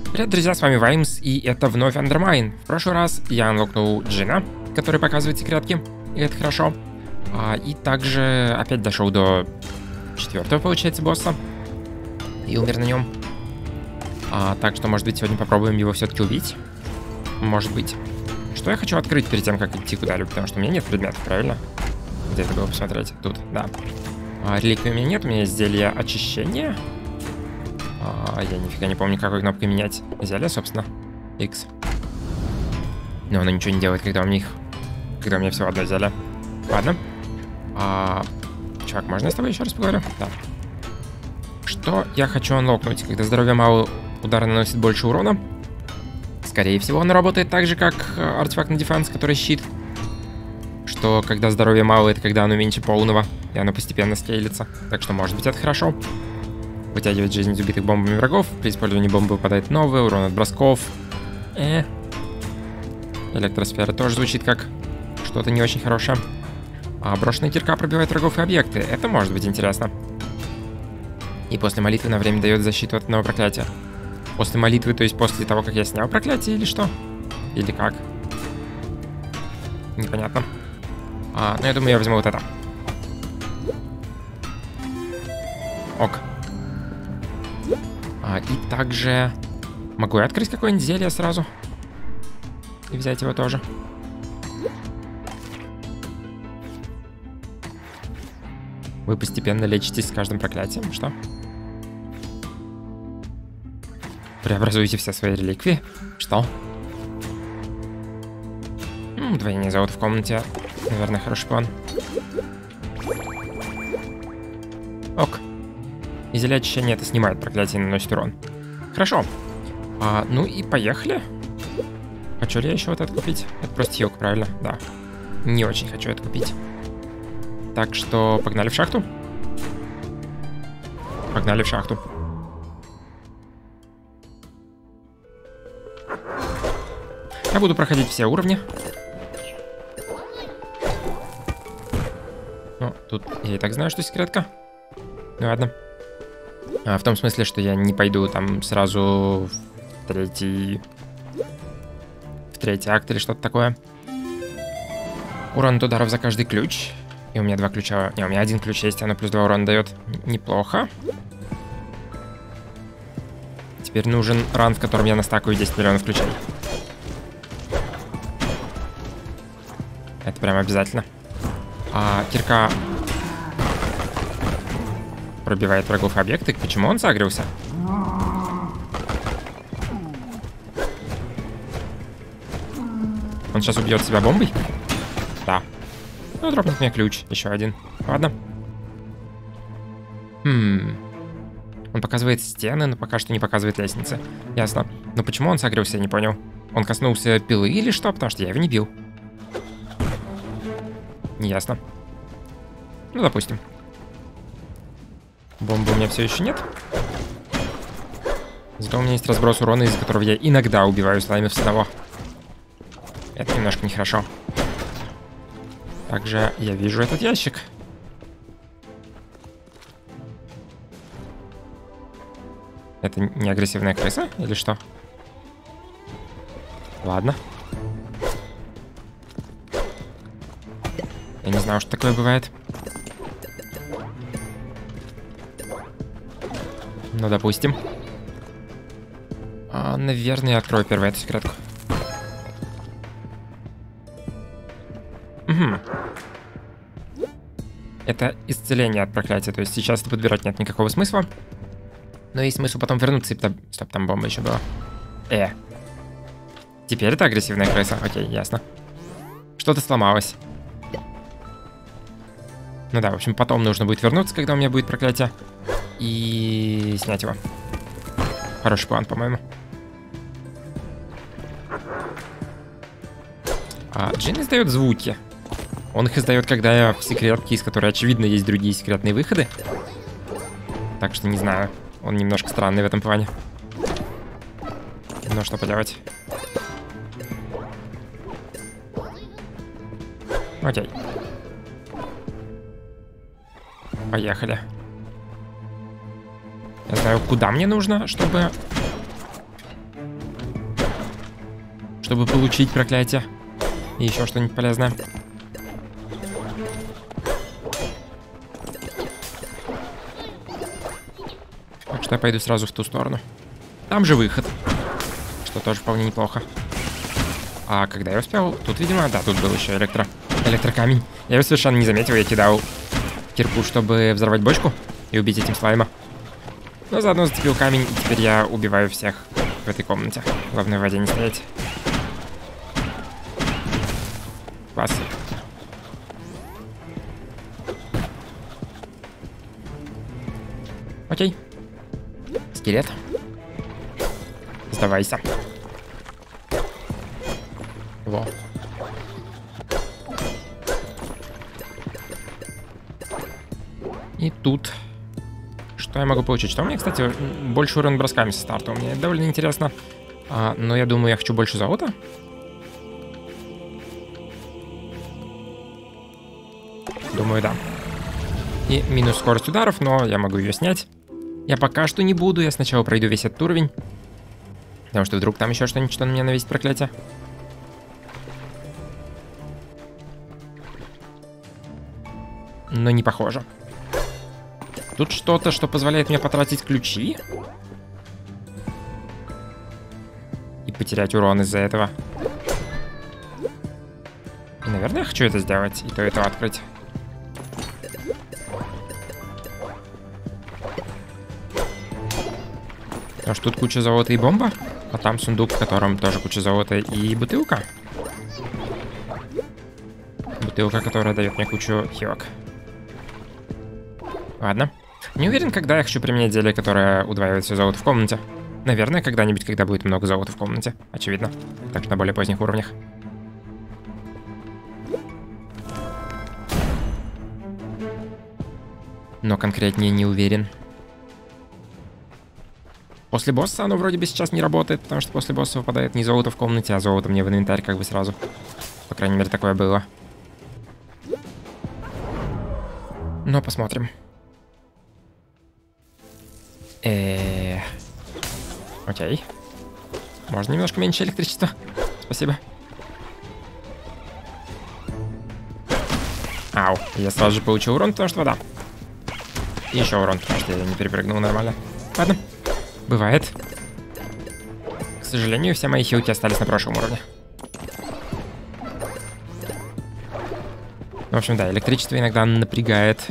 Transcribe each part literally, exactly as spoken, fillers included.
Привет, друзья, с вами Ваймс, и это вновь Undermine. В прошлый раз я анлокнул Джина, который показывает секретки, и это хорошо. А, и также опять дошел до четвертого, получается, босса. И умер на нем. А, так что, может быть, сегодня попробуем его все-таки убить. Может быть. Что я хочу открыть перед тем, как идти куда-либо, потому что у меня нет предметов, правильно? Где это было посмотреть? Тут, да. А, реликвии у меня нет, у меня есть зелье очищения. А, я нифига не помню, какой кнопкой менять зелье, собственно. X. Но оно ничего не делает, когда у них... Когда у меня всего одно зелье. Ладно. А, чувак, можно я с тобой еще раз поговорю? Да. Что я хочу анлокнуть? Когда здоровья мало, удар наносит больше урона. Скорее всего, оно работает так же, как артефакт на дефенс, который щит. Что когда здоровья мало, это когда оно меньше полного. И оно постепенно скейлится. Так что, может быть, это хорошо. Вытягивает жизнь из убитых бомбами врагов. При использовании бомбы выпадает новый урон от бросков. Э. Электросфера тоже звучит как что-то не очень хорошее. А брошенная кирка пробивает врагов и объекты. Это может быть интересно. И после молитвы на время дает защиту от одного проклятия. После молитвы, то есть после того, как я снял проклятие, или что? Или как? Непонятно. А, ну, я думаю, я возьму вот это. Ок. А, и также... Могу я открыть какое-нибудь зелье сразу? И взять его тоже. Вы постепенно лечитесь с каждым проклятием. Что? Преобразуйте все свои реликвии. Что? М, удвоение золота в комнате. Наверное, хороший план. Ок. И зелье очищения это снимает проклятие и наносит урон. Хорошо. А, ну и поехали. Хочу ли я еще вот это купить? Это просто хилк, правильно? Да. Не очень хочу это купить. Так что погнали в шахту. Погнали в шахту. Я буду проходить все уровни. Ну, тут я и так знаю, что секретка. Ну ладно. А, в том смысле, что я не пойду там сразу в третий... В третий акт или что-то такое. Урон от ударов за каждый ключ. И у меня два ключа... Не, у меня один ключ есть, оно плюс два урона дает. Неплохо. Теперь нужен ран, в котором я настакаю десять миллионов ключей. Это прям обязательно. А кирка... Пробивает врагов и объекты. Почему он сагрился? Он сейчас убьет себя бомбой? Да. Ну, дропнет мне ключ. Еще один. Ладно. Хм. Он показывает стены, но пока что не показывает лестницы. Ясно. Но почему он согрелся, я не понял. Он коснулся пилы или что? Потому что я его не бил. Неясно. Ну, допустим. Бомбы у меня все еще нет. Зато у меня есть разброс урона, из-за которого я иногда убиваю слаймов с одного. Это немножко нехорошо. Также я вижу этот ящик. Это не агрессивная крыса или что? Ладно. Я не знаю, что такое бывает. Ну, допустим. А, наверное, я открою первую эту секретку. Угу. Это исцеление от проклятия. То есть сейчас это подбирать нет никакого смысла. Но есть смысл потом вернуться и... Стоп, там бомба еще была. Э. Теперь это агрессивная крыса. Окей, ясно. Что-то сломалось. Ну да, в общем, потом нужно будет вернуться, когда у меня будет проклятие. И снять его. Хороший план, по-моему. А, Джин издает звуки. Он их издает, когда я в секретке, из которой, очевидно, есть другие секретные выходы. Так что не знаю. Он немножко странный в этом плане. Но что поделать. Окей. Поехали. Я знаю, куда мне нужно, чтобы чтобы получить проклятие. И еще что-нибудь полезное. Так что я пойду сразу в ту сторону. Там же выход. Что тоже вполне неплохо. А когда я успел? Тут, видимо, да, тут был еще электро... электрокамень. Я его совершенно не заметил, я кидал кирку, чтобы взорвать бочку и убить этим слайма. Но заодно зацепил камень, и теперь я убиваю всех в этой комнате. Главное, в воде не стоять. Класс. Окей. Скелет. Сдавайся. Во. И тут... Что я могу получить? Что у меня, кстати, больше урон бросками со старта. Мне довольно интересно. А, но я думаю, я хочу больше золота. Думаю, да. И минус скорость ударов, но я могу ее снять. Я пока что не буду. Я сначала пройду весь этот уровень. Потому что вдруг там еще что-нибудь, что на меня навесит проклятие. Но не похоже. Тут что-то, что позволяет мне потратить ключи. И потерять урон из-за этого. И, наверное, я хочу это сделать. И то, и то открыть. Потому что тут куча золота и бомба. А там сундук, в котором тоже куча золота и бутылка. Бутылка, которая дает мне кучу хилок. Ладно. Не уверен, когда я хочу применять зелье, которое удваивает все золото в комнате. Наверное, когда-нибудь, когда будет много золота в комнате. Очевидно. Так что на более поздних уровнях. Но конкретнее не уверен. После босса оно вроде бы сейчас не работает, потому что после босса выпадает не золото в комнате, а золото мне в инвентарь как бы сразу. По крайней мере, такое было. Но посмотрим. Эээ... Окей. Можно немножко меньше электричества? Спасибо. Ау, я сразу же получил урон, потому что вода. И еще урон, потому что я не перепрыгнул нормально. Ладно, бывает. К сожалению, все мои хилки остались на прошлом уровне. В общем, да, электричество иногда напрягает.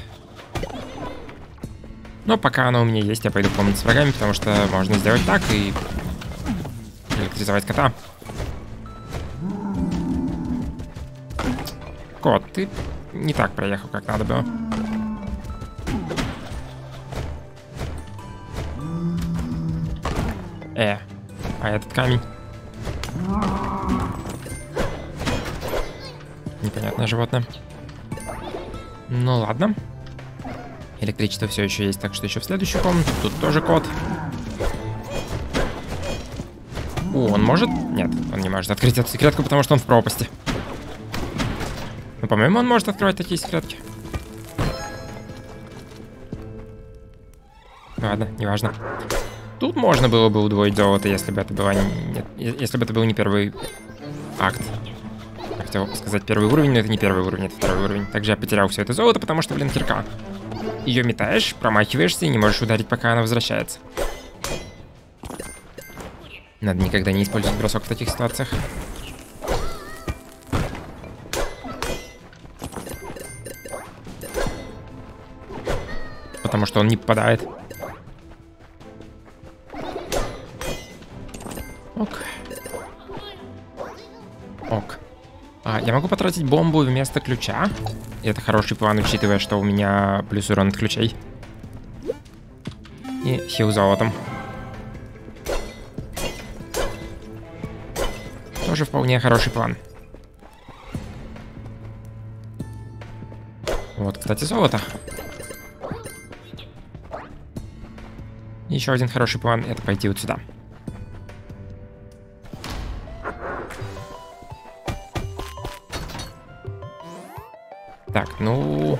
Но пока оно у меня есть, я пойду в комнату с врагами, потому что можно сделать так и электризовать кота. Кот, ты не так проехал, как надо было. Э, а этот камень? Непонятное животное. Ну ладно. Электричество все еще есть, так что еще в следующую комнату. Тут тоже кот. О, он может? Нет, он не может открыть эту секретку, потому что он в пропасти. Но, по-моему, он может открывать такие секретки. Ладно, неважно. Тут можно было бы удвоить золото, если бы это было не... Нет, если бы это был не первый акт. Я хотел сказать первый уровень, но это не первый уровень, это второй уровень. Также я потерял все это золото, потому что, блин, кирка. Ее метаешь, промахиваешься и не можешь ударить, пока она возвращается. Надо никогда не использовать бросок в таких ситуациях. Потому что он не попадает. Ок. Ок. А, я могу потратить бомбу вместо ключа. И это хороший план, учитывая, что у меня плюс урон от ключей. И хил золотом. Тоже вполне хороший план. Вот, кстати, золото. Еще один хороший план — это пойти вот сюда. Так, ну...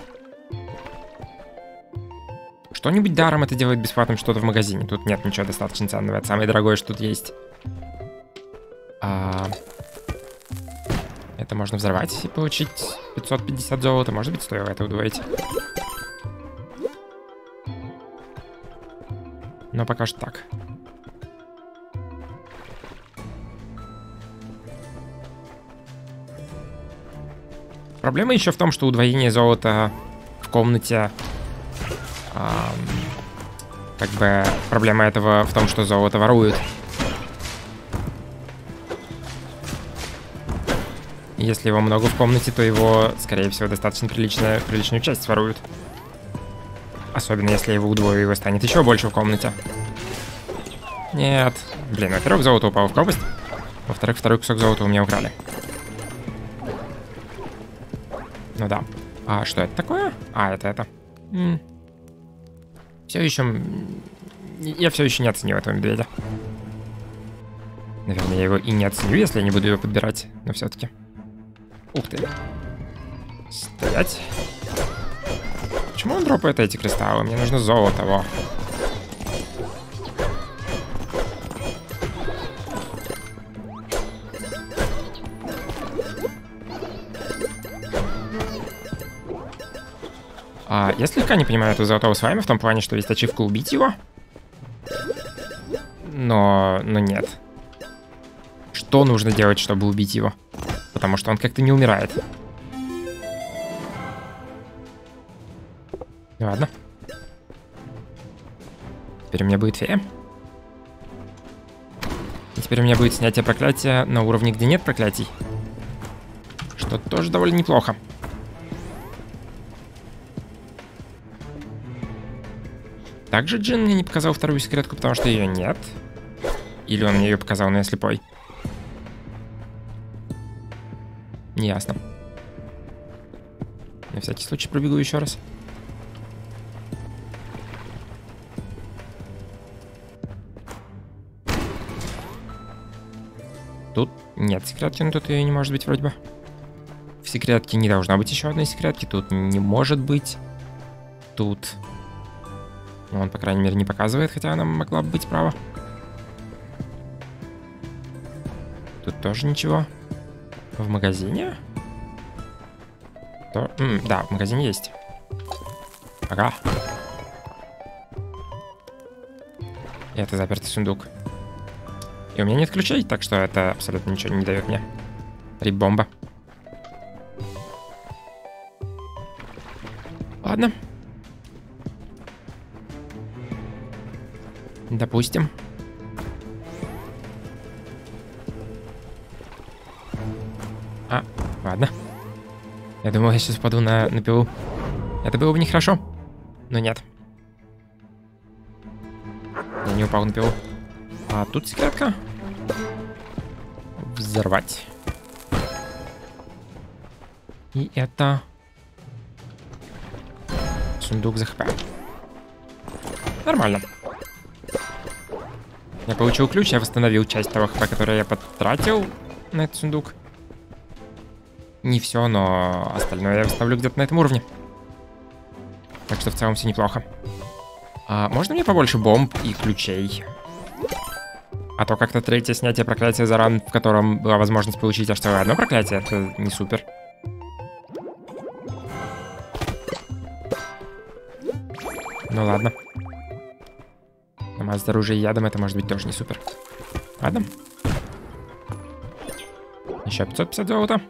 Что-нибудь даром это делает бесплатным что-то в магазине. Тут нет ничего достаточно ценного. Это самое дорогое, что тут есть. А... Это можно взорвать и получить пятьсот пятьдесят золота. Может быть, стоило это удвоить. Но пока что так. Проблема еще в том, что удвоение золота в комнате... Эм, как бы проблема этого в том, что золото воруют. Если его много в комнате, то его, скорее всего, достаточно приличная, приличную часть воруют. Особенно если я его удвою, его станет еще больше в комнате. Нет. Блин, во-первых, золото упало в пропасть. Во-вторых, второй кусок золота у меня украли. Ну да. А что это такое? А, это это. М-м. Все еще... Я все еще не оценил этого медведя. Наверное, я его и не оценю, если я не буду его подбирать. Но все-таки. Ух ты. Стоять. Почему он дропает эти кристаллы? Мне нужно золото, во. А, я слегка не понимаю этого золотого слайма в том плане, что есть ачивка убить его. Но... но нет. Что нужно делать, чтобы убить его? Потому что он как-то не умирает. Ладно. Теперь у меня будет фея. И теперь у меня будет снятие проклятия на уровне, где нет проклятий. Что тоже довольно неплохо. Также Джин мне не показал вторую секретку, потому что ее нет. Или он мне ее показал, но я слепой. Неясно. На всякий случай пробегу еще раз. Тут нет секретки, но тут ее не может быть вроде бы. В секретке не должна быть еще одной секретки. Тут не может быть. Тут... Но он, по крайней мере, не показывает, хотя она могла бы быть права. Тут тоже ничего. В магазине? То... М, да, в магазине есть. Ага. И это запертый сундук. И у меня нет ключей, так что это абсолютно ничего не дает мне. Рип-бомба. Ладно. Допустим. А, ладно. Я думал, я сейчас впаду на, на пилу. Это было бы нехорошо. Но нет. Я не упал на пилу. А тут секретка. Взорвать. И это... Сундук за хп. Нормально. Я получил ключ, я восстановил часть того хп, который я потратил на этот сундук. Не все, но остальное я восстановлю где-то на этом уровне. Так что в целом все неплохо. А можно мне побольше бомб и ключей? А то как-то третье снятие проклятия за ран, в котором была возможность получить аж целое одно проклятие, это не супер. Ну ладно. Намазать оружие ядом, это может быть тоже не супер. Ладно. Еще пятьсот пятьдесят золота.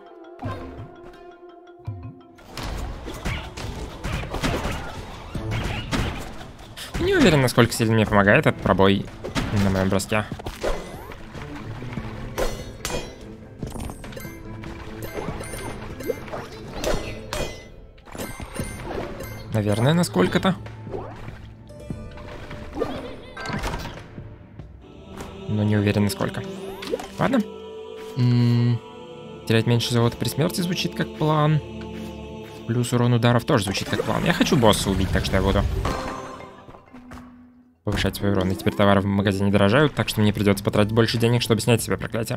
Не уверен, насколько сильно мне помогает этот пробой на моем броске. Наверное, насколько-то. Но не уверен, насколько. Ладно. М-м- терять меньше золота при смерти звучит как план. Плюс урон ударов тоже звучит как план. Я хочу босса убить, так что я буду повышать свой урон. И теперь товары в магазине дорожают, так что мне придется потратить больше денег, чтобы снять себе проклятие.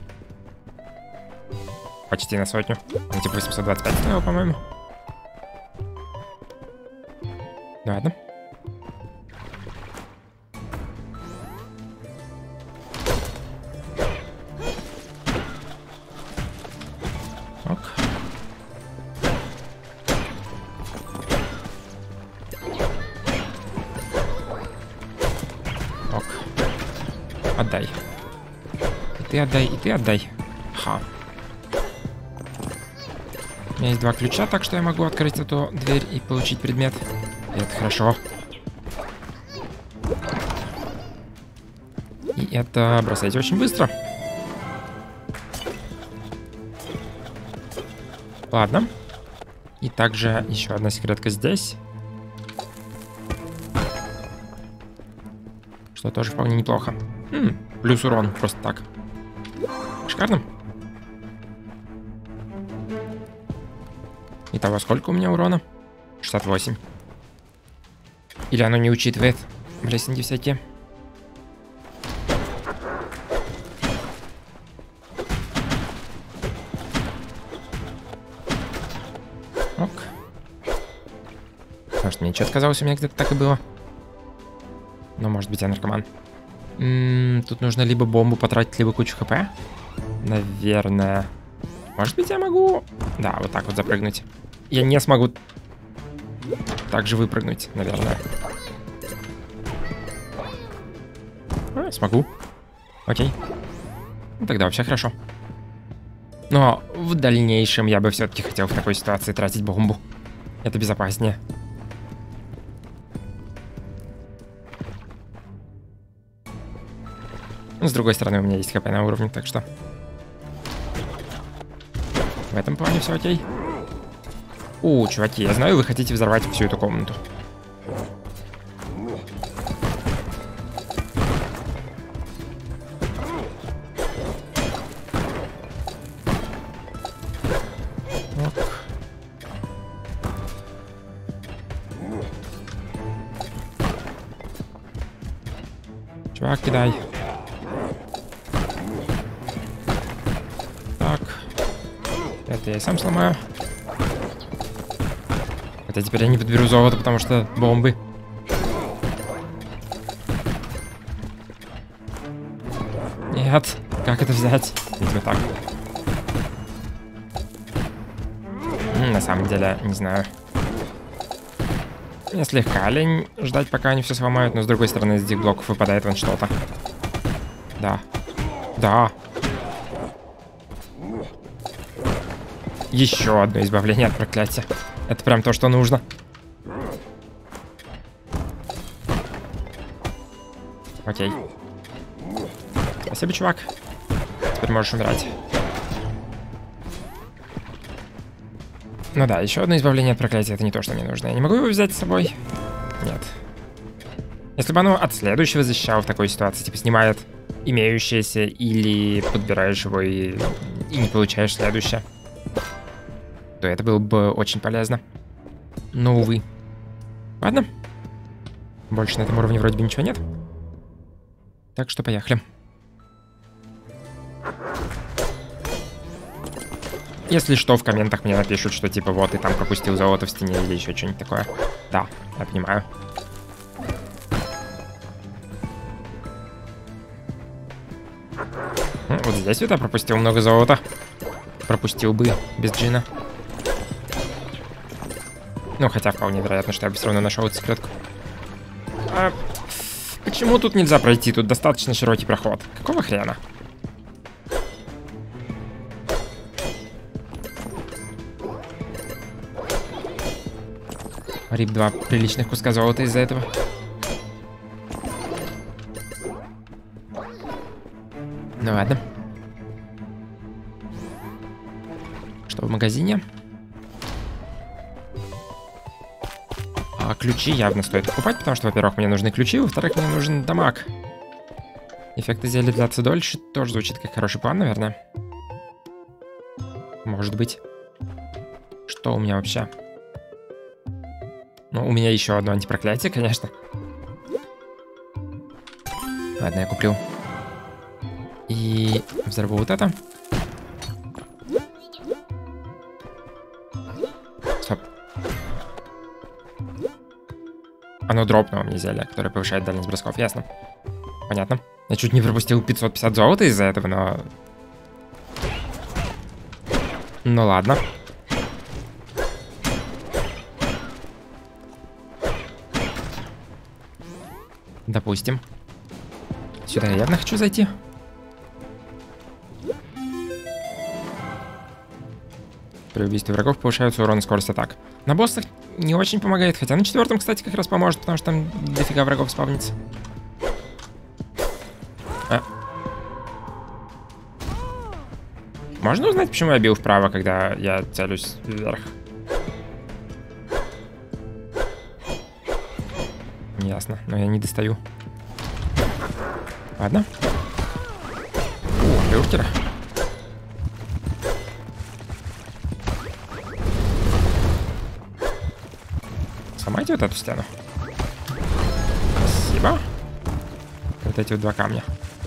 Почти на сотню. Он типа восемьсот двадцать пять стоил, по-моему. Ладно. Отдай. И ты отдай, и ты отдай. Ха. У меня есть два ключа, так что я могу открыть эту дверь и получить предмет. И это хорошо. И это бросайте очень быстро. Ладно. И также еще одна секретка здесь. Что тоже вполне неплохо. М-м, плюс урон, просто так. Шикарно. Итого, сколько у меня урона? шестьдесят восемь. Или оно не учитывает блесенки всякие? Ок. Может, мне что-то казалось, у меня где-то так и было. Но может быть я наркоман. М-м, тут нужно либо бомбу потратить, либо кучу хп. Наверное. Может быть я могу... Да, вот так вот запрыгнуть. Я не смогу так же выпрыгнуть, наверное. А, смогу. Окей. Ну, тогда вообще хорошо. Но в дальнейшем я бы все-таки хотел в такой ситуации тратить бомбу. Это безопаснее. С другой стороны, у меня есть хп на уровне, так что... В этом плане все окей. О, чуваки, я знаю, вы хотите взорвать всю эту комнату. Ок. Чувак, кидай. Так. Это я и сам сломаю. Хотя теперь я не подберу золото, потому что бомбы. Нет. Как это взять? Видимо, так. М, на самом деле, не знаю. Мне слегка лень ждать, пока они все сломают, но с другой стороны из этих блоков выпадает вон что-то. Да. Да. Еще одно избавление от проклятия. Это прям то, что нужно. Окей. Спасибо, чувак. Теперь можешь умирать. Ну да, еще одно избавление от проклятия. Это не то, что мне нужно. Я не могу его взять с собой? Нет. Если бы оно от следующего защищало в такой ситуации, типа снимает имеющееся или подбираешь его и, и не получаешь следующее, то это было бы очень полезно. Но, увы. Ладно. Больше на этом уровне вроде бы ничего нет. Так что поехали. Если что, в комментах мне напишут, что типа вот ты там пропустил золото в стене или еще что-нибудь такое. Да, я понимаю. Вот здесь вот я пропустил много золота. Пропустил бы без джина. Ну, хотя вполне вероятно, что я бы все равно нашел эту секретку. А почему тут нельзя пройти? Тут достаточно широкий проход. Какого хрена? Рип, два приличных куска золота из-за этого. Ну ладно. Что в магазине? А ключи явно стоит покупать, потому что, во-первых, мне нужны ключи, во-вторых, мне нужен дамаг. Эффекты зелья длятся дольше, тоже звучит как хороший план, наверное. Может быть. Что у меня вообще? Ну, у меня еще одно антипроклятие, конечно. Ладно, я куплю. И взорву вот это. Стоп. Оно дропнуло мне зелье, которое повышает дальность бросков, ясно. Понятно. Я чуть не пропустил пятьсот пятьдесят золота из-за этого, но... Ну ладно. Допустим. Сюда я явно хочу зайти. При убийстве врагов повышается урон и скорость атак. На боссах не очень помогает, хотя на четвертом, кстати, как раз поможет, потому что там дофига врагов спавнится. А. Можно узнать, почему я бил вправо, когда я целюсь вверх? Ясно, но я не достаю. Ладно. О, бюргера. Сломайте вот эту стену. Спасибо. Вот эти вот два камня.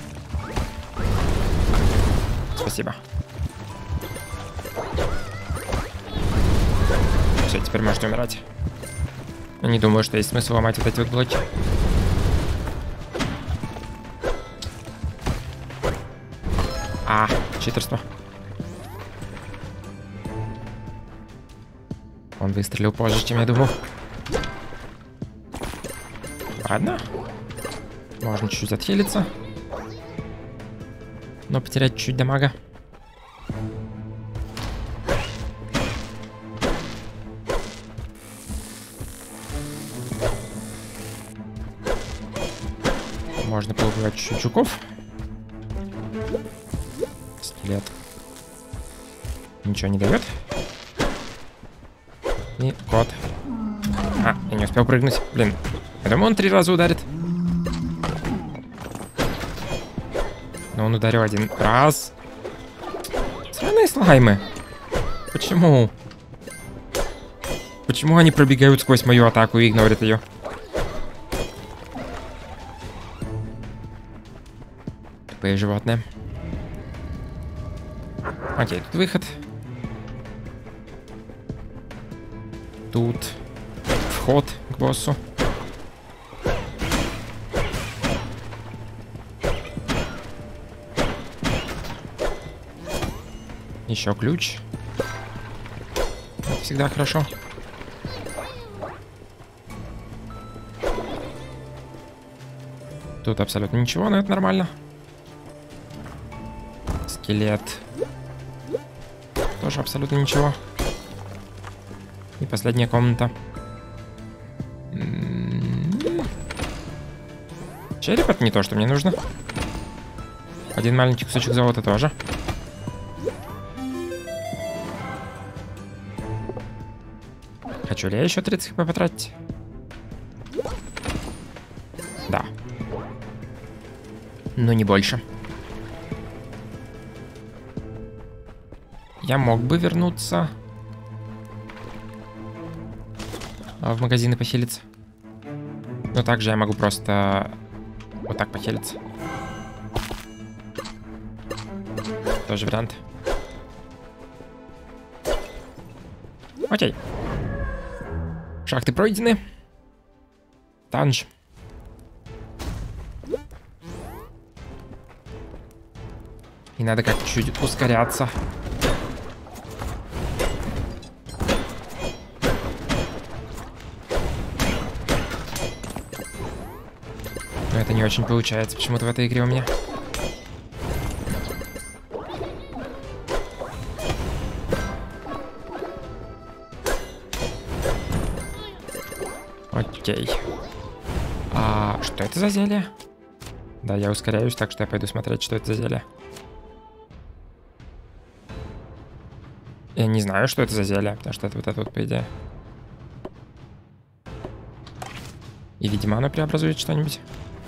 Спасибо. Все, теперь можете умирать. Я не думаю, что есть смысл ломать вот эти вот блоки. А, читерство. Он выстрелил позже, чем я думал. Ладно. Можно чуть-чуть отхилиться. Но потерять чуть-чуть дамага. Можно поубивать чуть-чуть жуков. Скелет. Ничего не дает. И кот. А, я не успел прыгнуть. Блин, я думаю, он три раза ударит. Но он ударил один раз. Сраные слаймы. Почему? Почему они пробегают сквозь мою атаку и игнорят ее? Тупые животные. Окей, тут выход. Тут вход к боссу. Еще ключ. Это всегда хорошо. Тут абсолютно ничего, но это нормально. Скелет. Тоже абсолютно ничего. И последняя комната. Череп — это не то, что мне нужно. Один маленький кусочек золота тоже. Хочу ли я еще тридцать хп потратить? Да. Но не больше. Я мог бы вернуться в магазин и похилиться. Но также я могу просто вот так похилиться. Тоже вариант. Окей. Шахты пройдены. Танж. И надо как-то чуть ускоряться. Но это не очень получается почему-то в этой игре у меня. Окей. А что это за зелье? Да, я ускоряюсь, так что я пойду смотреть, что это за зелье. Я не знаю, что это за зелье, потому что это вот это вот, по идее. И, видимо, оно преобразует что-нибудь.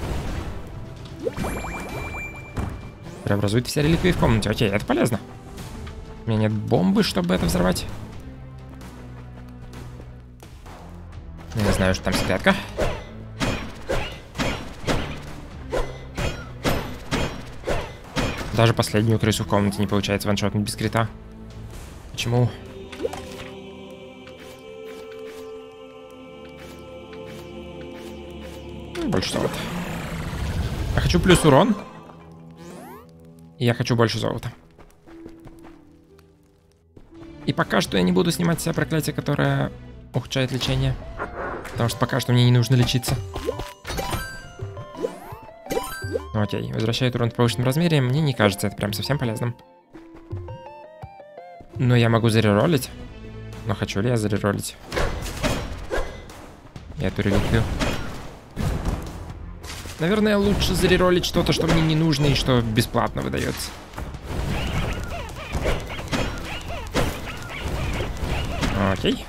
Преобразует все реликвии в комнате. Окей, это полезно. У меня нет бомбы, чтобы это взорвать. Я не знаю, что там секретка. Даже последнюю крысу в комнате не получается ваншотнуть без крита. Почему? Больше золота. Я хочу плюс урон. И я хочу больше золота. И пока что я не буду снимать с себя проклятие, которое ухудшает лечение. Потому что пока что мне не нужно лечиться. Ну окей, возвращает урон в повышенном размере. Мне не кажется это прям совсем полезным. Но я могу зареролить. Но хочу ли я зареролить эту реликвию? Наверное, лучше зареролить что-то, что мне не нужно и что бесплатно выдается. Окей.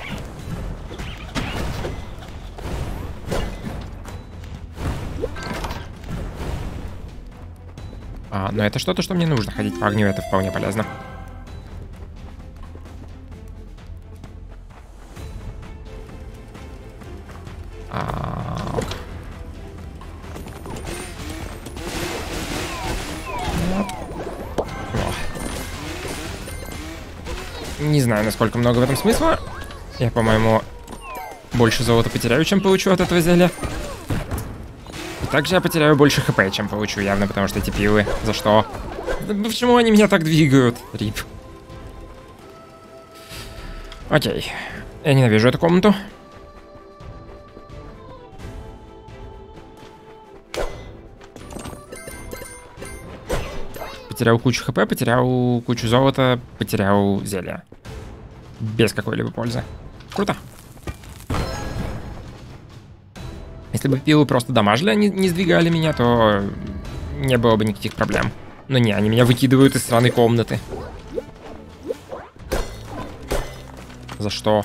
А, но это что-то, что мне нужно. Ходить по огню, это вполне полезно. А, ок. Не знаю, насколько много в этом смысла. Я, по-моему, больше золота потеряю, чем получу от этого зелья. И также я потеряю больше хп, чем получу, явно, потому что эти пилы. За что? Да почему они меня так двигают? Рип. Окей. Я ненавижу эту комнату. Потерял кучу хп, потерял кучу золота, потерял зелья. Без какой-либо пользы. Круто. Если бы пилы просто дамажили, они не сдвигали меня, то не было бы никаких проблем. Но не, они меня выкидывают из сраной комнаты. За что?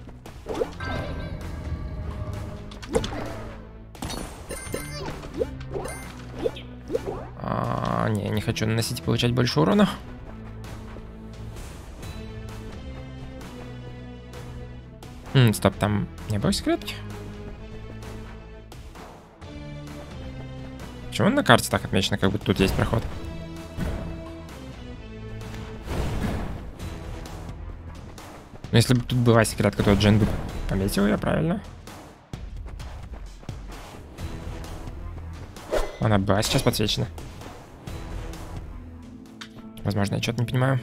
А, не, не хочу наносить и получать больше урона. М, стоп, там не было секретки? Почему на карте так отмечено, как будто тут есть проход? Ну, если бы тут была секретка, то Джен бы пометил ее, правильно? Она была сейчас подсвечена. Возможно, я что-то не понимаю.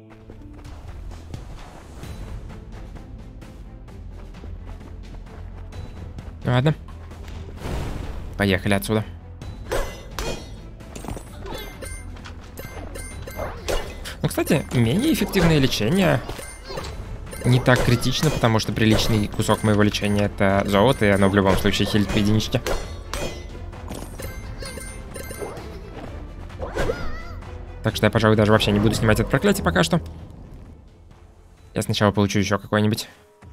Ну ладно. Поехали отсюда. Ну, кстати, менее эффективное лечение не так критично, потому что приличный кусок моего лечения — это золото, и оно в любом случае хилит по единичке. Так что я, пожалуй, даже вообще не буду снимать это проклятие пока что. Я сначала получу еще какой-нибудь.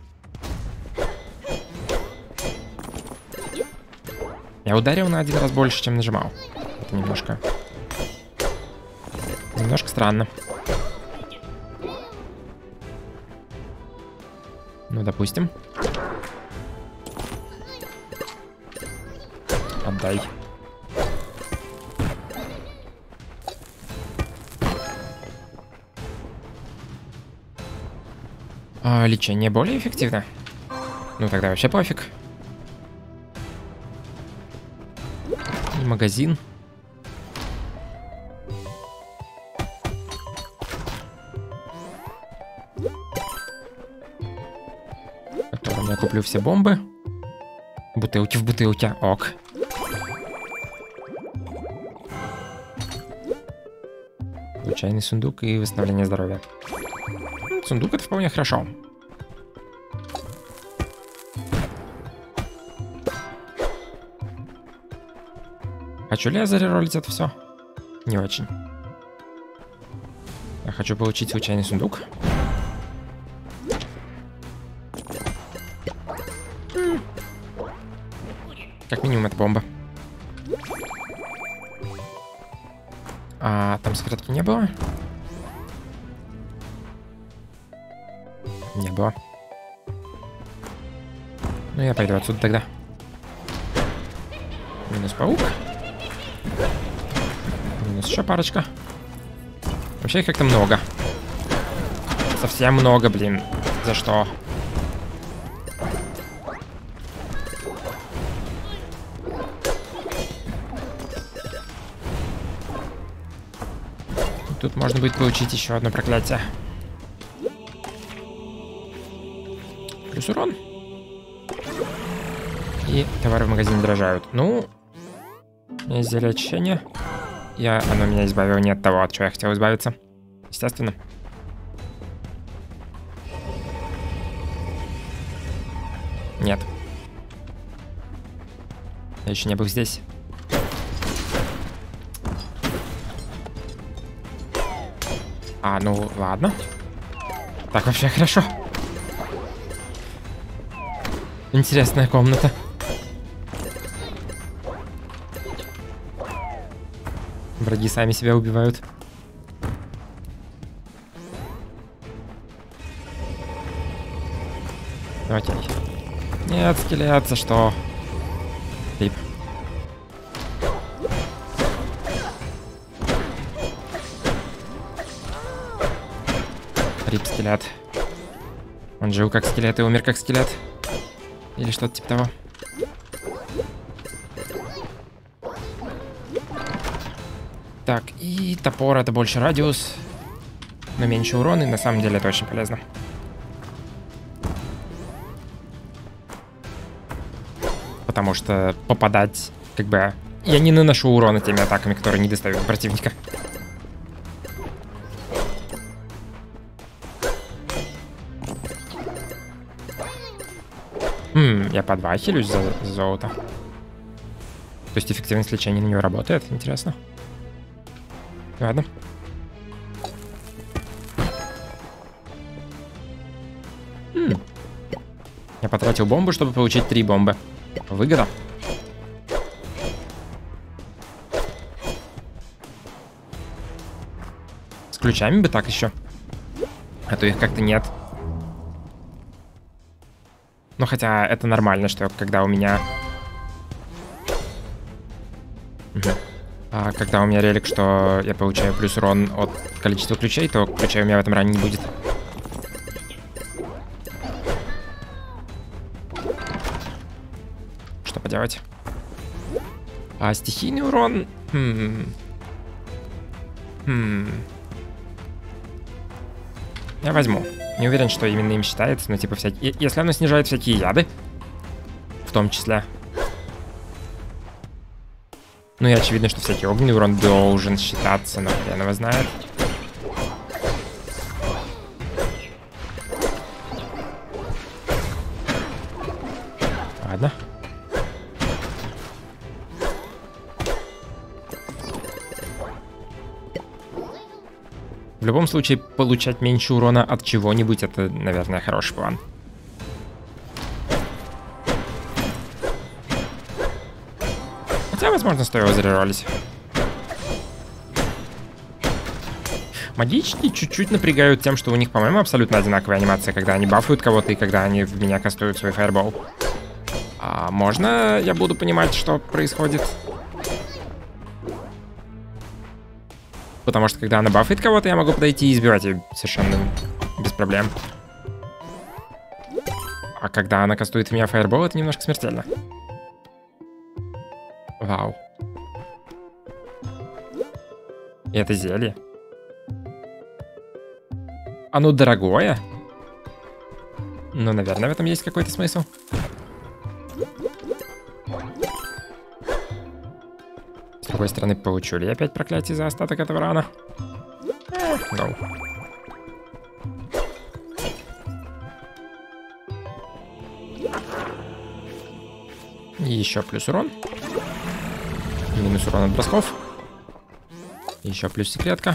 Я ударил на один раз больше, чем нажимал. Это немножко... Немножко странно. Ну, допустим. Отдай. А, лечение более эффективно. Ну, тогда вообще пофиг. И магазин. Которым я куплю все бомбы. Бутылки в бутылке. Ок. Случайный сундук и восстановление здоровья. Сундук — это вполне хорошо. Хочу ли я зареролить это все? Не очень. Я хочу получить случайный сундук. Как минимум, это бомба. А там секретки не было? Не было. Ну, я пойду отсюда тогда. Минус паук. Минус еще парочка. Вообще их как-то много. Совсем много, блин. За что? Тут можно будет получить еще одно проклятие. Плюс урон. И товары в магазине дорожают. Ну, есть зелье очищения. и оно меня избавило не от того, от чего я хотел избавиться. Естественно. Нет. Я еще не был здесь. А, ну ладно. Так вообще хорошо. Интересная комната. Враги сами себя убивают. Окей. Нет, скелет, за что? Рип. Рип скелет. Он жил как скелет и умер как скелет. Или что-то типа того. Так, и топор это больше радиус, но меньше урона, и на самом деле это очень полезно. Потому что попадать, как бы, я не наношу урона теми атаками, которые не достают противника. Хм, я по два хилюсь за, за золото. То есть эффективность лечения на него работает, интересно. Ладно. Хм. Я потратил бомбу, чтобы получить три бомбы. Выгода. С ключами бы так еще. А то их как-то нет. Ну хотя это нормально, что когда у меня... Угу. А когда у меня релик, что я получаю плюс урон от количества ключей, то ключей у меня в этом ране не будет. Что поделать? А стихийный урон... Хм... Хм... Я возьму. Не уверен, что именно им считается, но типа всякие... Если оно снижает всякие яды, в том числе... Ну и очевидно, что всякий огненный урон должен считаться, но хрен его знает. Ладно. В любом случае, получать меньше урона от чего-нибудь, это, наверное, хороший план. Хотя, возможно, стоило зареролить. Магички чуть-чуть напрягают тем, что у них, по-моему, абсолютно одинаковая анимация, когда они бафают кого-то и когда они в меня кастуют свой фаербол. А можно я буду понимать, что происходит? Потому что когда она бафает кого-то, я могу подойти и избивать ее совершенно без проблем. А когда она кастует в меня фаербол, это немножко смертельно. Вау. И это зелье. Оно дорогое? Ну, наверное, в этом есть какой-то смысл. С другой стороны, получу ли я опять проклятие за остаток этого рана? Эх, no. И еще плюс урон. Минус урон от бросков. Еще плюс секретка.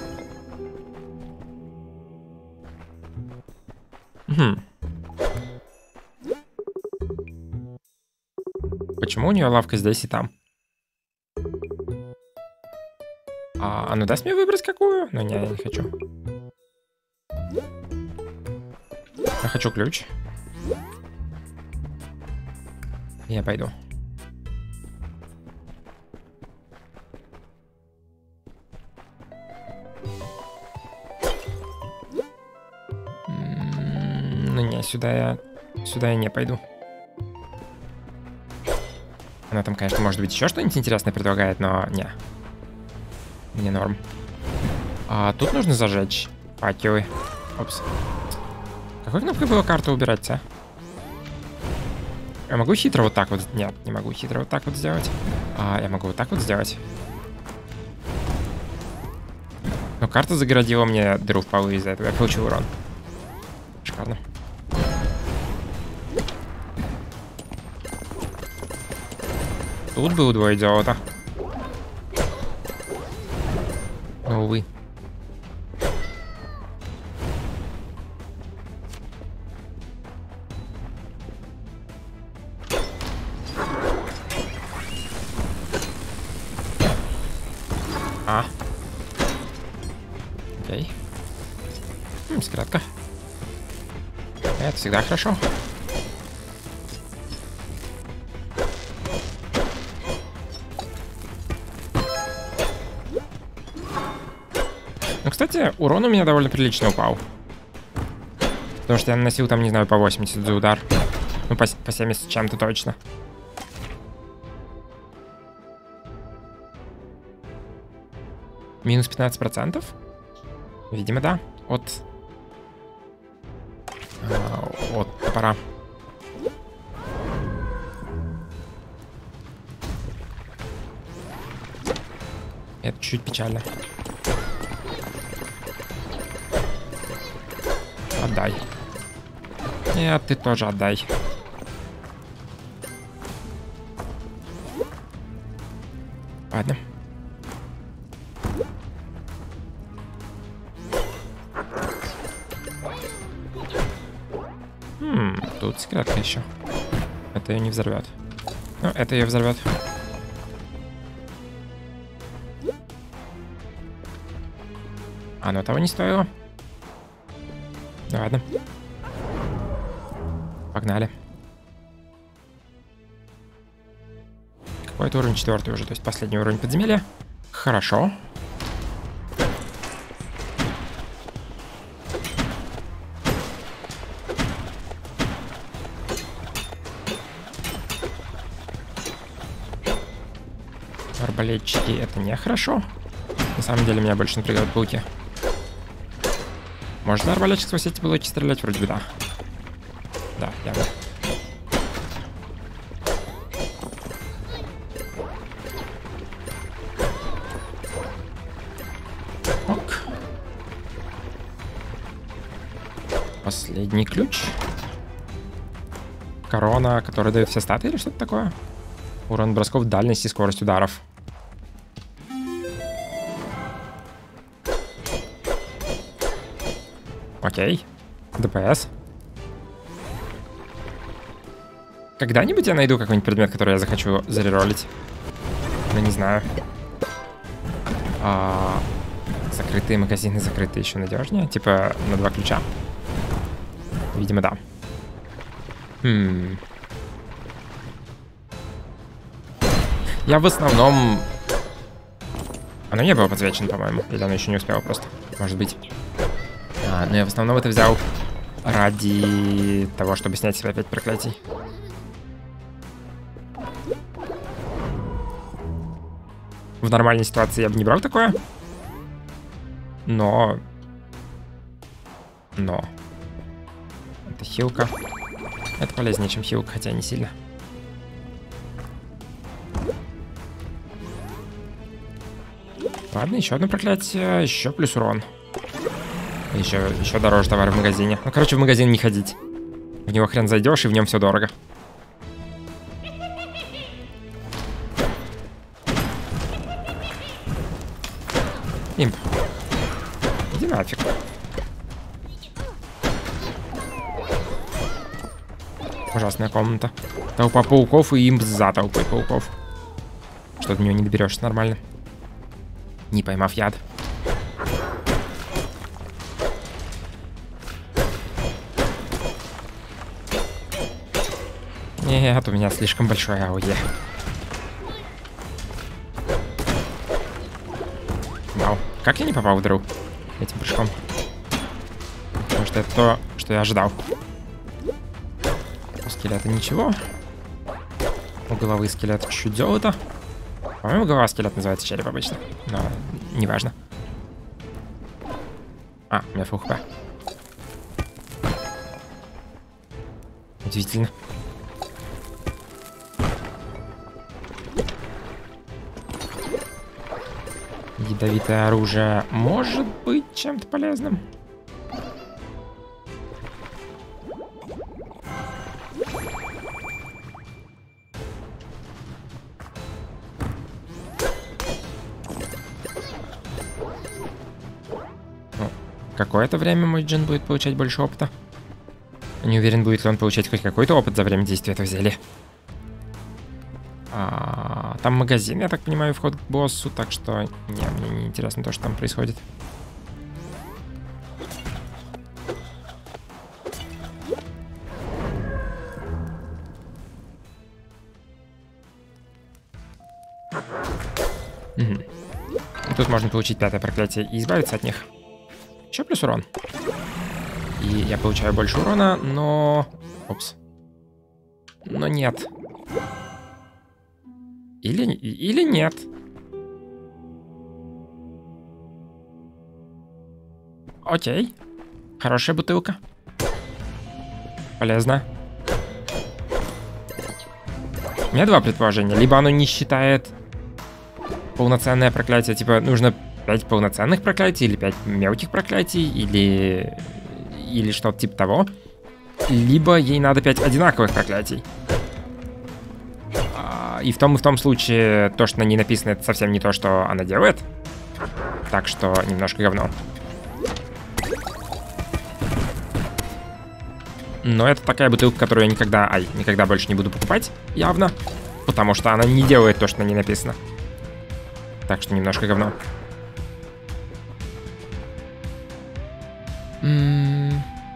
Угу. Почему у нее лавка здесь и там? А оно даст мне выбрать какую? Ну не, я не хочу. Я хочу ключ. Я пойду. Ну не, сюда я... Сюда я не пойду. Она там, конечно, может быть еще что-нибудь интересное предлагает, но не. Не норм. А тут нужно зажечь факелы. Опс. Какой кнопкой было карту убирать, а? Я могу хитро вот так вот... Нет, не могу хитро вот так вот сделать. А, я могу вот так вот сделать. Но карта загородила мне дыру в полу, из-за этого я получил урон. Шикарно. Тут бы удвоить золото. Но, увы. А. Окей. М, скратка. Это всегда хорошо. Ну, кстати, урон у меня довольно прилично упал. Потому что я наносил там, не знаю, по восемьдесят за удар. Ну, по, по семьдесят чем-то точно. Минус пятнадцать процентов? Видимо, да. От... А, от топора. Это чуть печально. Отдай. Нет, ты тоже отдай. Ладно. Хм, тут секретка еще. Это ее не взорвет. Ну, это ее взорвет. Оно того не стоило. Ну ладно. Погнали. Какой-то уровень четвертый уже, то есть последний уровень подземелья. Хорошо. Арбалетчики — это нехорошо. На самом деле меня больше напрягают пауки. Можно арбалетчик сквозь эти блоки стрелять? Вроде бы да. Да, явно. Ок. Последний ключ. Корона, которая дает все статы или что-то такое? Урон бросков, дальность и скорость ударов. Окей. ДПС. Когда-нибудь я найду какой-нибудь предмет, который я захочу зареролить. Но не знаю. А, закрытые магазины, закрытые еще надежнее. Типа на два ключа. Видимо, да. Хм. Я в основном... Оно не было подсвечено, по-моему. Или оно еще не успело просто. Может быть. А, но я в основном это взял ради того, чтобы снять себе пять проклятий. В нормальной ситуации я бы не брал такое. Но... Но... Это хилка. Это полезнее, чем хилка, хотя не сильно. Ладно, еще одно проклятие, еще плюс урон. Еще, еще дороже товар в магазине. Ну, короче, в магазин не ходить. В него хрен зайдешь, и в нем все дорого. Имп. Иди нафиг. Ужасная комната. Толпа пауков и имп за толпой пауков. Что до него не доберешься нормально. Не поймав яд. Нет, у меня слишком большое АОЕ. Вау. Как я не попал в дыру этим прыжком? Потому что это то, что я ожидал. У скелета ничего. У головы скелета чуть-чуть золота. По-моему, голова скелет называется череп обычно. Но неважно. А, у меня фул хп. Удивительно. Ядовитое оружие может быть чем-то полезным. Ну, какое-то время мой джин будет получать больше опыта. Не уверен, будет ли он получать хоть какой-то опыт за время действия этого зелья. А, там магазин, я так понимаю, вход к боссу, так что не, мне не интересно то, что там происходит. Угу. Тут можно получить пятое проклятие и избавиться от них. Еще плюс урон. И я получаю больше урона, но... Опс. Но нет. Или, или нет. Окей. Хорошая бутылка. Полезно. У меня два предположения. Либо оно не считает полноценное проклятие. Типа, нужно пять полноценных проклятий, или пять мелких проклятий, или... Или что-то типа того. Либо ей надо пять одинаковых проклятий. И в том и в том случае то, что на ней написано, это совсем не то, что она делает. Так что немножко говно. Но это такая бутылка, которую я никогда, ай, никогда больше не буду покупать, явно. Потому что она не делает то, что на ней написано. Так что немножко говно. М-м-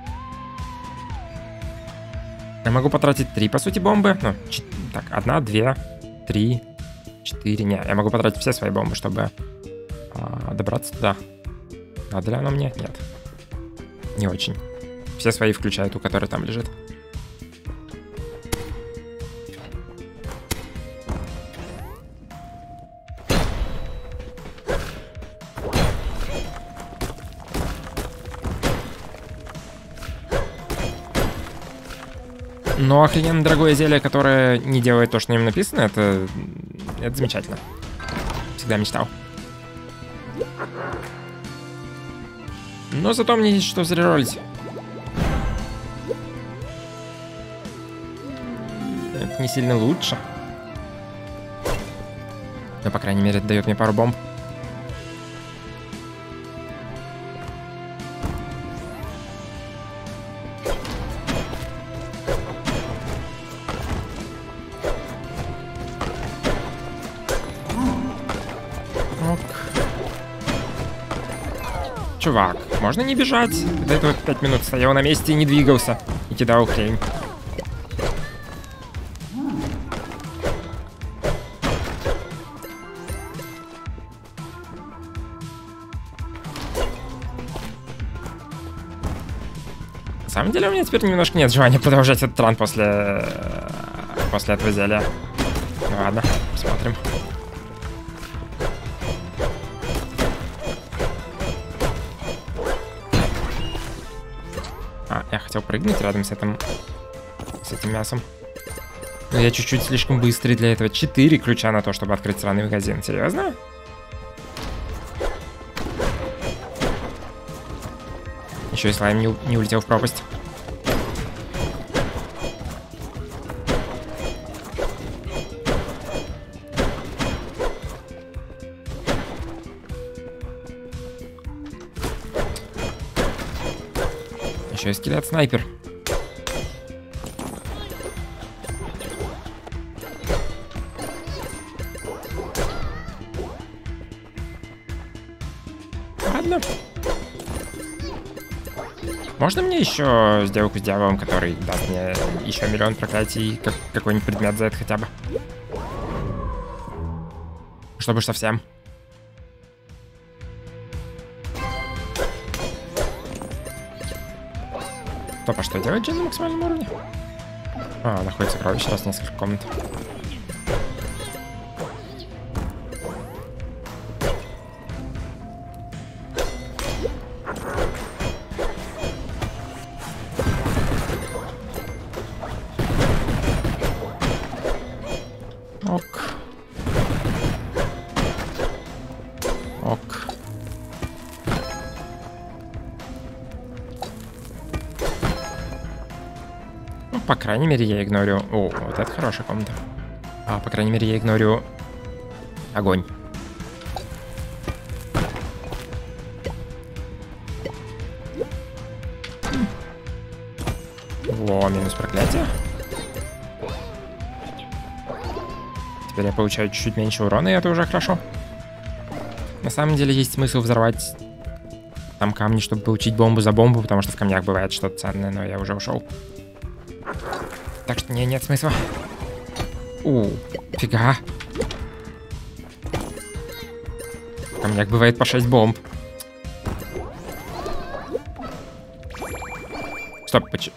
Я могу потратить три, по сути, бомбы. Ну, ч- так, одна, две, три, четыре. Не, я могу потратить все свои бомбы, чтобы а, добраться туда. Надо ли оно мне? Нет. Не очень. Все свои включая ту, которая там лежит. Но охрененно дорогое зелье, которое не делает то, что на нем написано, это, это замечательно. Всегда мечтал. Но зато мне есть что зареролить. Это не сильно лучше. Но, по крайней мере, это дает мне пару бомб. Чувак, можно не бежать? До этого пять минут стоял на месте и не двигался. И кидал хрень. На самом деле у меня теперь немножко нет желания продолжать этот ран после... после этого зелья. Ну ладно, посмотрим. Я хотел прыгнуть рядом с этим, с этим мясом. Но я чуть-чуть слишком быстрый для этого. Четыре ключа на то, чтобы открыть сраный магазин. Серьезно? Еще и слайм не, не улетел в пропасть. Еще и скелет-снайпер. Ладно. Можно мне еще сделку с дьяволом, который даст мне еще миллион проклятий, как какой-нибудь предмет за это хотя бы? Чтобы совсем. Стоп, а что делать джин на максимальном уровне? А, находится сокровище, раз несколько комнат. Ок. Ну, по крайней мере, я игнорю... О, вот это хорошая комната. А, по крайней мере, я игнорю огонь. Во, минус проклятие. Теперь я получаю чуть-чуть меньше урона, и это уже хорошо. На самом деле есть смысл взорвать там камни, чтобы получить бомбу за бомбу, потому что в камнях бывает что-то ценное, но я уже ушел. Так что не, нет смысла. У, фига. В камнях бывает по шесть бомб. Стоп, почему?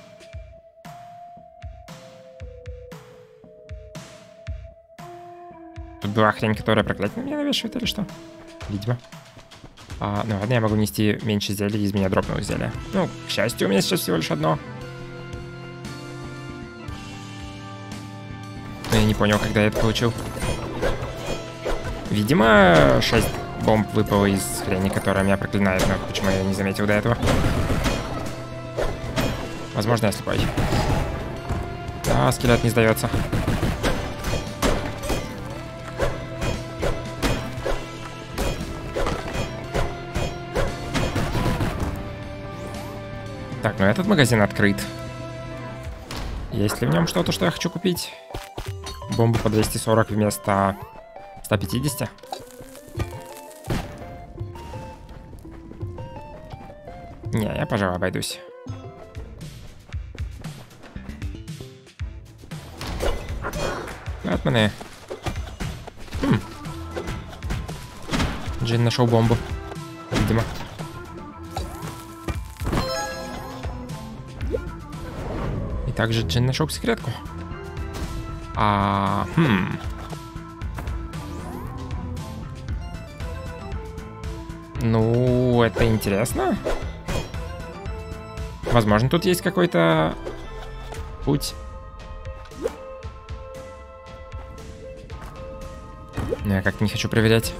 Тут была хрень, которая проклятие на меня навешивает или что? Видимо. А, ну ладно, я могу нести меньше зелья, из меня дропнуло зелье. Ну, к счастью, у меня сейчас всего лишь одно. Но я не понял, когда я это получил. Видимо, шесть бомб выпало из хрени, которая меня проклинает, но почему я не заметил до этого? Возможно, я слепой. А, скелет не сдается. Так, ну этот магазин открыт. Есть ли в нем что-то, что я хочу купить? Бомбу по двести сорок вместо ста пятидесяти. Не, я, пожалуй, обойдусь. Бэтмены. Хм. Джин нашел бомбу. Видимо. И также Джин нашел секретку. А, хм. Ну, это интересно. Возможно, тут есть какой-то путь. Но я как-то не хочу проверять.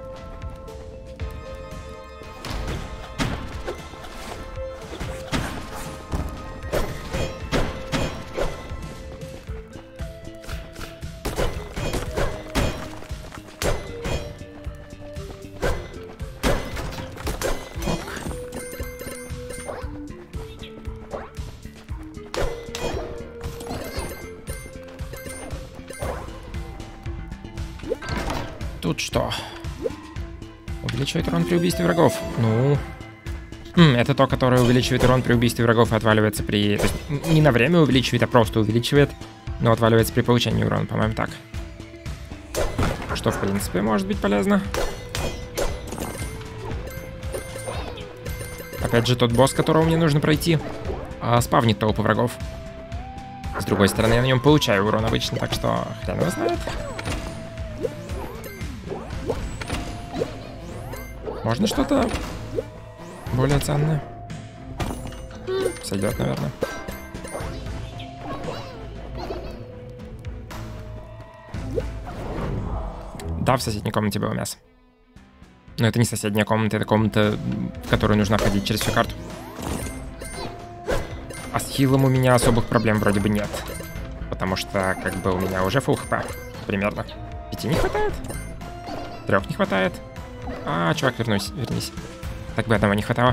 Тут что? Увеличивает урон при убийстве врагов. Ну... М, это то, которое увеличивает урон при убийстве врагов и отваливается при... То есть не на время увеличивает, а просто увеличивает, но отваливается при получении урона, по-моему, так. Что, в принципе, может быть полезно. Опять же, тот босс, которого мне нужно пройти, спавнит толпу врагов. С другой стороны, я на нем получаю урон обычно, так что хрен его знает. Можно что-то более ценное? Сойдет, наверное. Да, в соседней комнате было мясо. Но это не соседняя комната, это комната, в которую нужно ходить через всю карту. А с хилом у меня особых проблем вроде бы нет. Потому что, как бы, у меня уже фулл хп. Примерно. Пяти не хватает? Трех не хватает? А, чувак, вернусь, вернись. Так бы одного не хватало.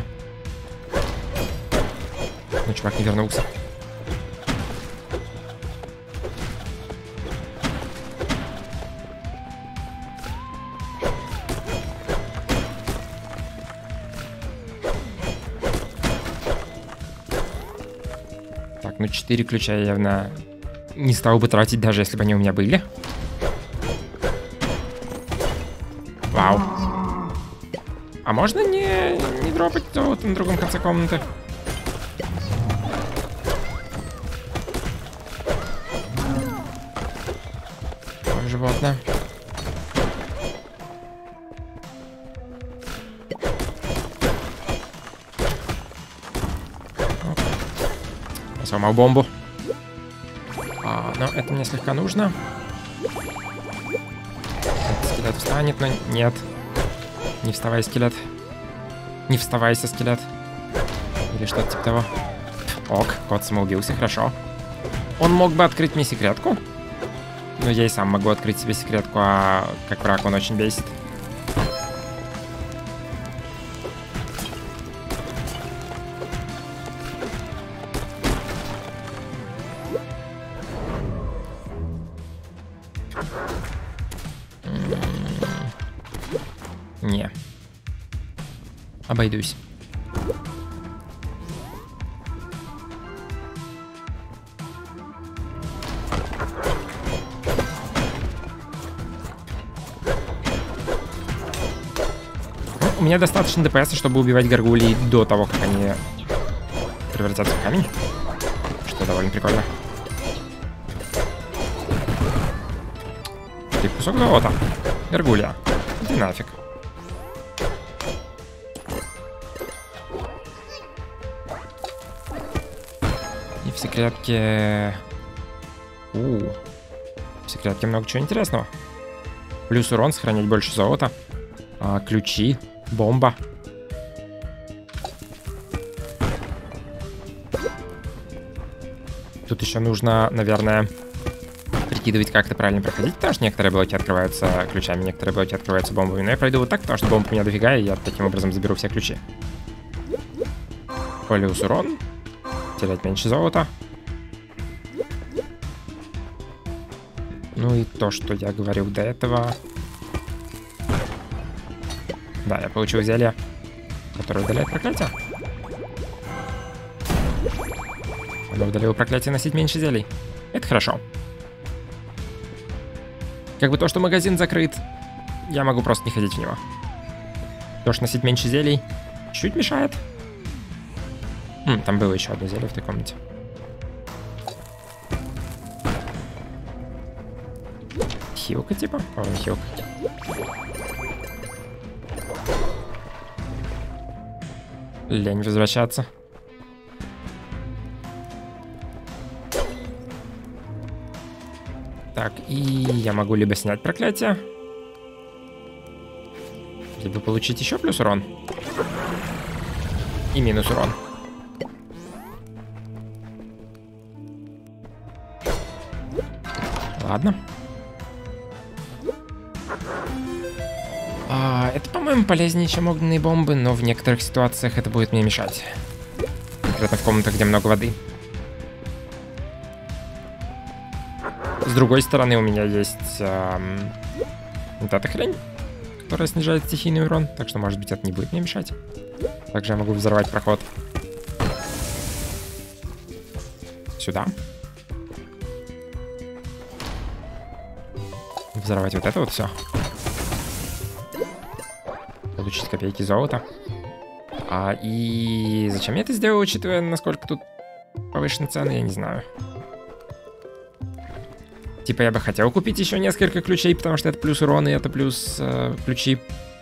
Ну, чувак не вернулся. Так, ну четыре ключа я явно не стал бы тратить, даже если бы они у меня были. Вау. А можно не, не дропать золото на другом конце комнаты? Ой, животное. Я сломал бомбу. А, но это мне слегка нужно. Этот скелет встанет, но нет. Не вставай, скелет. Не вставайся, скелет. Или что-то типа того. Ок, кот самоубился, хорошо. Он мог бы открыть мне секретку. Но я и сам могу открыть себе секретку, а как враг он очень бесит. Не. Обойдусь. Ну, у меня достаточно ДПС, чтобы убивать горгулей до того, как они превратятся в камень. Что довольно прикольно. Ты кусок золота. Горгулья. Иди нафиг. И в секретке... У, -у. В секретке много чего интересного. Плюс урон, сохранять больше золота. А, ключи, бомба. Тут еще нужно, наверное, прикидывать, как это правильно проходить, потому что некоторые блоки открываются ключами, некоторые блоки открываются бомбами. Но я пройду вот так, потому что бомб у меня дофига, и я таким образом заберу все ключи. Плюс урон. Терять меньше золота. Ну и то, что я говорил до этого. Да, я получил зелье, которое удаляет проклятие. Оно удалило проклятие, носить меньше зелий. Это хорошо. Как бы то, что магазин закрыт, я могу просто не ходить в него. То, что носить меньше зелий, чуть мешает. М, там было еще одно зелье в той комнате. Хилка типа? О, не хилка. Лень возвращаться. Так, и я могу либо снять проклятие, либо получить еще плюс урон. И минус урон. Ладно. А, это, по-моему, полезнее, чем огненные бомбы, но в некоторых ситуациях это будет мне мешать. Конкретно в комнатах, где много воды. С другой стороны, у меня есть эм, вот эта хрень, которая снижает стихийный урон, так что, может быть, это не будет мне мешать. Также я могу взорвать проход. Сюда. Взорвать вот это вот все. Получить копейки золота. А, и зачем я это сделал, учитывая, насколько тут повышены цены, я не знаю. Типа я бы хотел купить еще несколько ключей, потому что это плюс урон и это плюс э, ключи.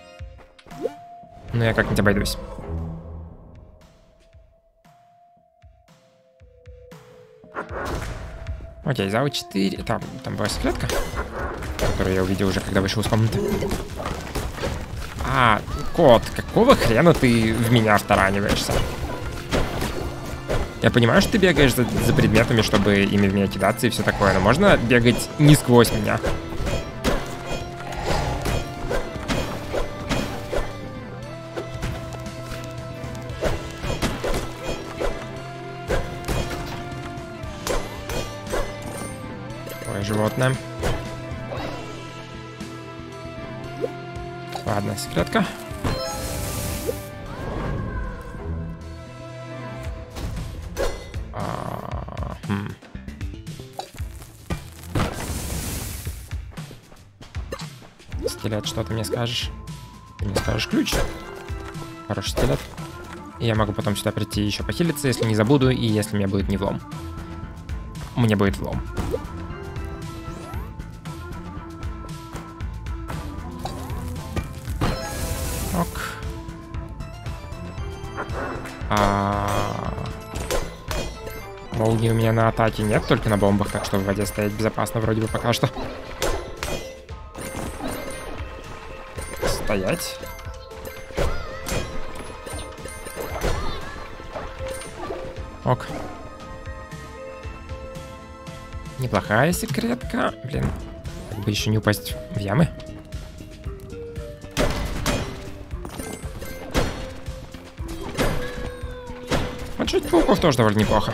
Но я как-нибудь обойдусь. Окей, зал четыре. Там, там была секретка, которую я увидел уже, когда вышел из комнаты. А, кот, какого хрена ты в меня втараниваешься? Я понимаю, что ты бегаешь за, за предметами, чтобы ими в меня кидаться и все такое, но можно бегать не сквозь меня. Ой, животное. Ладно, секретка. А, хм. Скелет, что ты мне скажешь? Ты мне скажешь ключ. Хороший скелет. И я могу потом сюда прийти еще похилиться, если не забуду, и если мне будет не влом. Мне будет влом. Ок. А... Молнии у меня на атаке нет, только на бомбах, так что в воде стоять безопасно вроде бы пока что. Стоять. Ок. Неплохая секретка. Блин, как бы еще не упасть в ямы. Отшить пауков тоже довольно неплохо.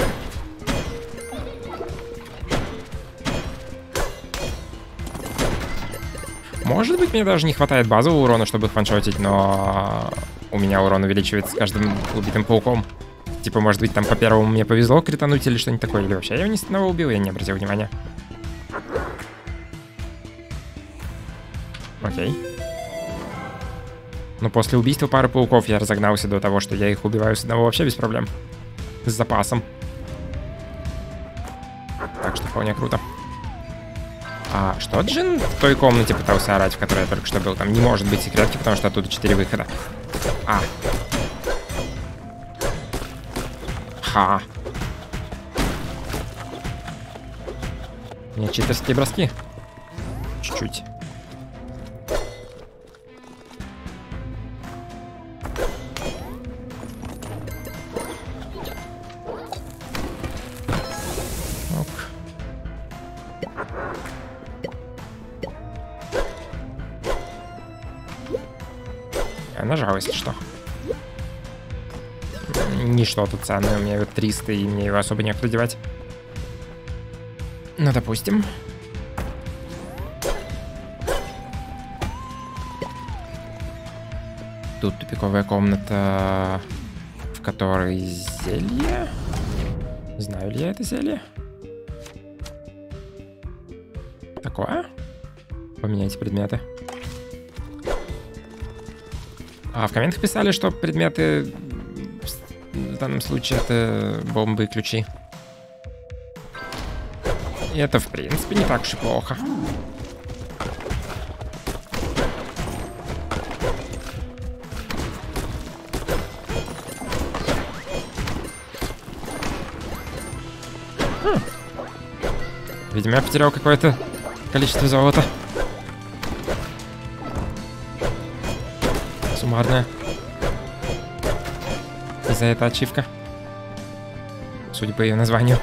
Может быть, мне даже не хватает базового урона, чтобы их ваншотить, но у меня урон увеличивается с каждым убитым пауком. Типа, может быть, там по первому мне повезло критануть или что-нибудь такое, или вообще я его не с одного убил, я не обратил внимания. Окей. Но после убийства пары пауков я разогнался до того, что я их убиваю с одного вообще без проблем. С запасом. Так что вполне круто. А что Джин в той комнате пытался орать, в которой я только что был? Там не может быть секретки, потому что оттуда четыре выхода. А. Ха. У меня читерские броски. Чуть-чуть. Нажал, если что. Ничто тут ценное. У меня его триста, и мне его особо некуда девать. Ну, допустим. Тут тупиковая комната, в которой зелье. Знаю ли я это зелье? Такое? Поменяйте предметы. А в комментах писали, что предметы в данном случае это бомбы и ключи. И это, в принципе, не так уж и плохо. Хм. Видимо, я потерял какое-то количество золота. Суммарная. И за это ачивка. Судя по ее названию.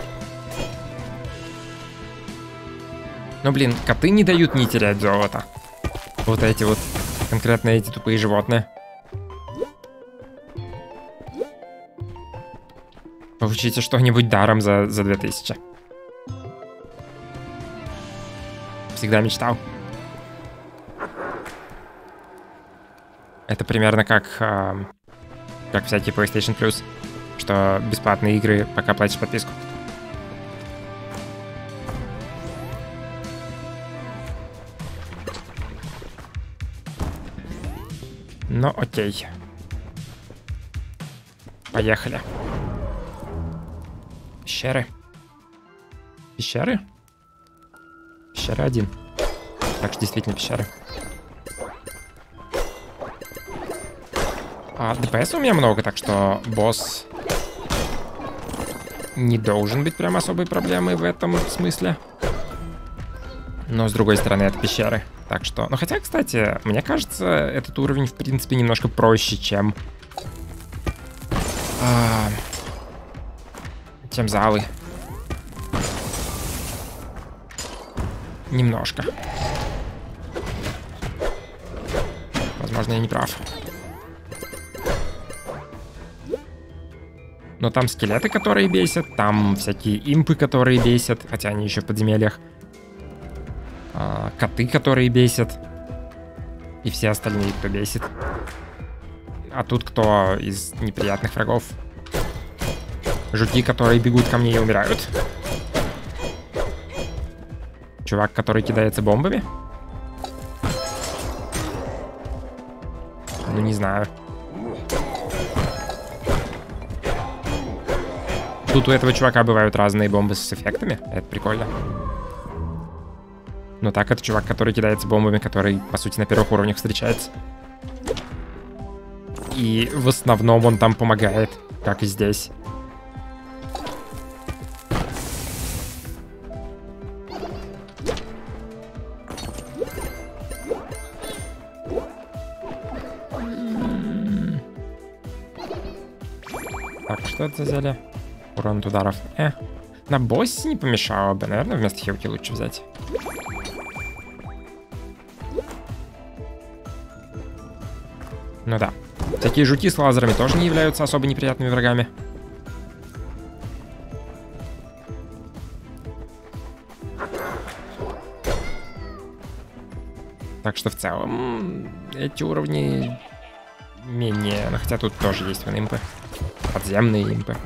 Но, блин, коты не дают не терять золото. Вот эти вот, конкретно эти тупые животные. Получите что-нибудь даром за, за две тысячи. Всегда мечтал. Это примерно как, э, как всякие PlayStation Plus, что бесплатные игры, пока платишь подписку. Ну, окей. Поехали. Пещеры. Пещеры? Пещера один. Так что действительно пещеры. А ДПС у меня много, так что босс не должен быть прям особой проблемой в этом смысле. Но с другой стороны, это пещеры. Так что... Ну хотя, кстати, мне кажется, этот уровень, в принципе, немножко проще, чем... А, чем залы. Немножко. Возможно, я не прав. Но там скелеты, которые бесят, там всякие импы, которые бесят, хотя они еще в подземельях. А, коты, которые бесят. И все остальные, кто бесит. А тут кто из неприятных врагов? Жуки, которые бегут ко мне и умирают. Чувак, который кидается бомбами? Ну, не знаю. Тут у этого чувака бывают разные бомбы с эффектами. Это прикольно. Но так, это чувак, который кидается бомбами, который, по сути, на первых уровнях встречается. И в основном он там помогает, как и здесь. Так, что это за зелье? Урон от ударов. Э. На боссе не помешало бы. Наверное, вместо хилки лучше взять. Ну да. Такие жуки с лазерами тоже не являются особо неприятными врагами. Так что в целом эти уровни менее... Ну, хотя тут тоже есть вон импы. Подземные импы.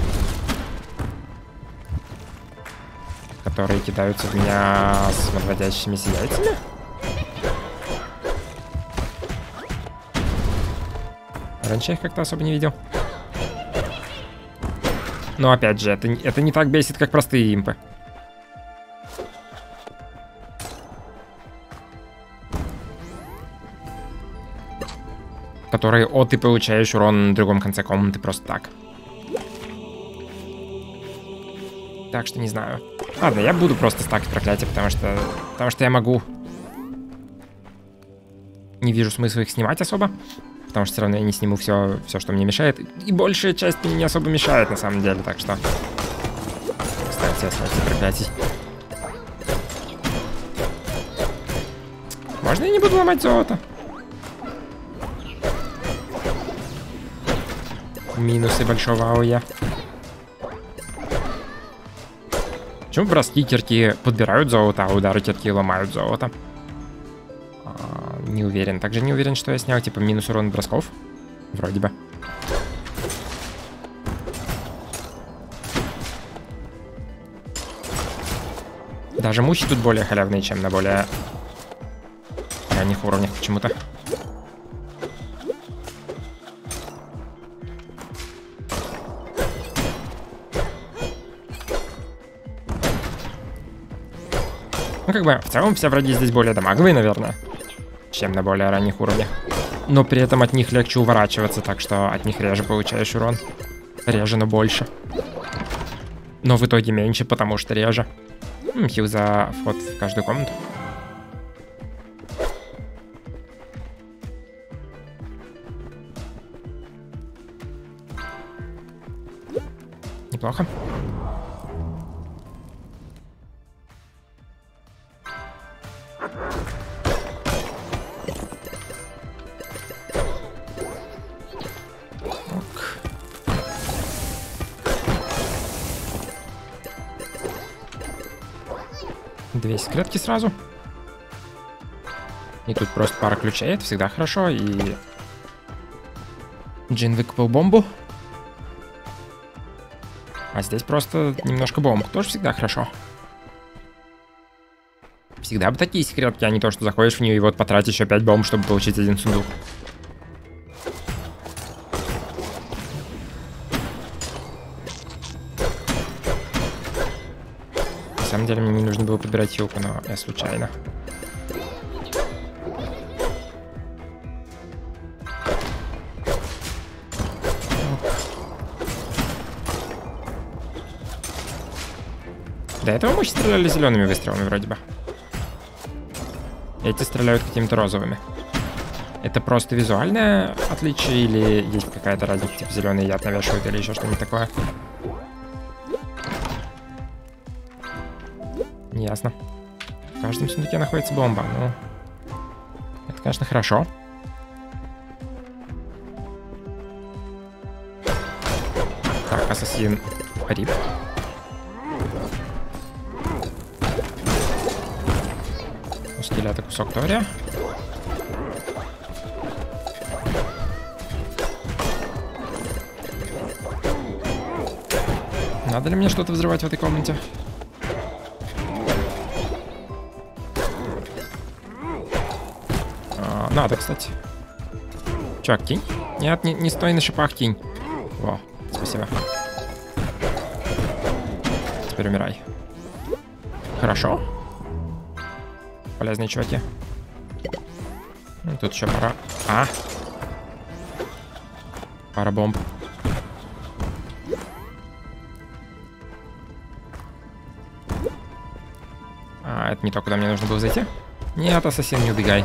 Которые кидаются в меня с водящимися яйцами. Раньше я их как-то особо не видел. Но опять же, это, это не так бесит, как простые импы. Которые, о, ты получаешь урон на другом конце комнаты просто так. Так что не знаю. Ладно, я буду просто стакать проклятия, потому что... Потому что я могу. Не вижу смысла их снимать особо. Потому что все равно я не сниму все, все, что мне мешает. И большая часть мне не особо мешает, на самом деле, так что... Кстати, оставьте проклятий. Можно я не буду ломать золото? Минусы большого АОЕ. Почему броски кирки подбирают золото, а удары кирки ломают золото? А, не уверен. Также не уверен, что я снял типа минус урон бросков. Вроде бы. Даже мухи тут более халявные, чем на более ранних уровнях почему-то. Ну, как бы, в целом все враги здесь более дамаговые, наверное, чем на более ранних уровнях. Но при этом от них легче уворачиваться, так что от них реже получаешь урон. Реже, но больше. Но в итоге меньше, потому что реже. М, хил за вход в каждую комнату. Неплохо. Две секретки сразу. И тут просто пара ключей, это всегда хорошо. И Джин выкопал бомбу. А здесь просто немножко бомб. Тоже всегда хорошо. Всегда бы такие секретки, а не то, что заходишь в нее и вот потратишь еще пять бомб, чтобы получить один сундук. На самом деле мне не нужно было подбирать хилку, но я случайно. До этого мы стреляли зелеными выстрелами вроде бы. Эти стреляют какими-то розовыми. Это просто визуальное отличие или есть какая-то разница, типа зеленый яд навешивают или еще что-нибудь такое? Ясно. В каждом сундуке находится бомба. Ну, это, конечно, хорошо. Так, ассасин Рип. У скелета кусок Тория. Надо ли мне что-то взрывать в этой комнате? Надо, кстати. Чувак, кинь. Нет, не, не стой на шипах, кинь. Во, спасибо. Теперь умирай. Хорошо. Полезные чуваки. Ну, тут еще пара... А! Пара бомб. А, это не то, куда мне нужно было зайти? Нет, ассасин, не убегай.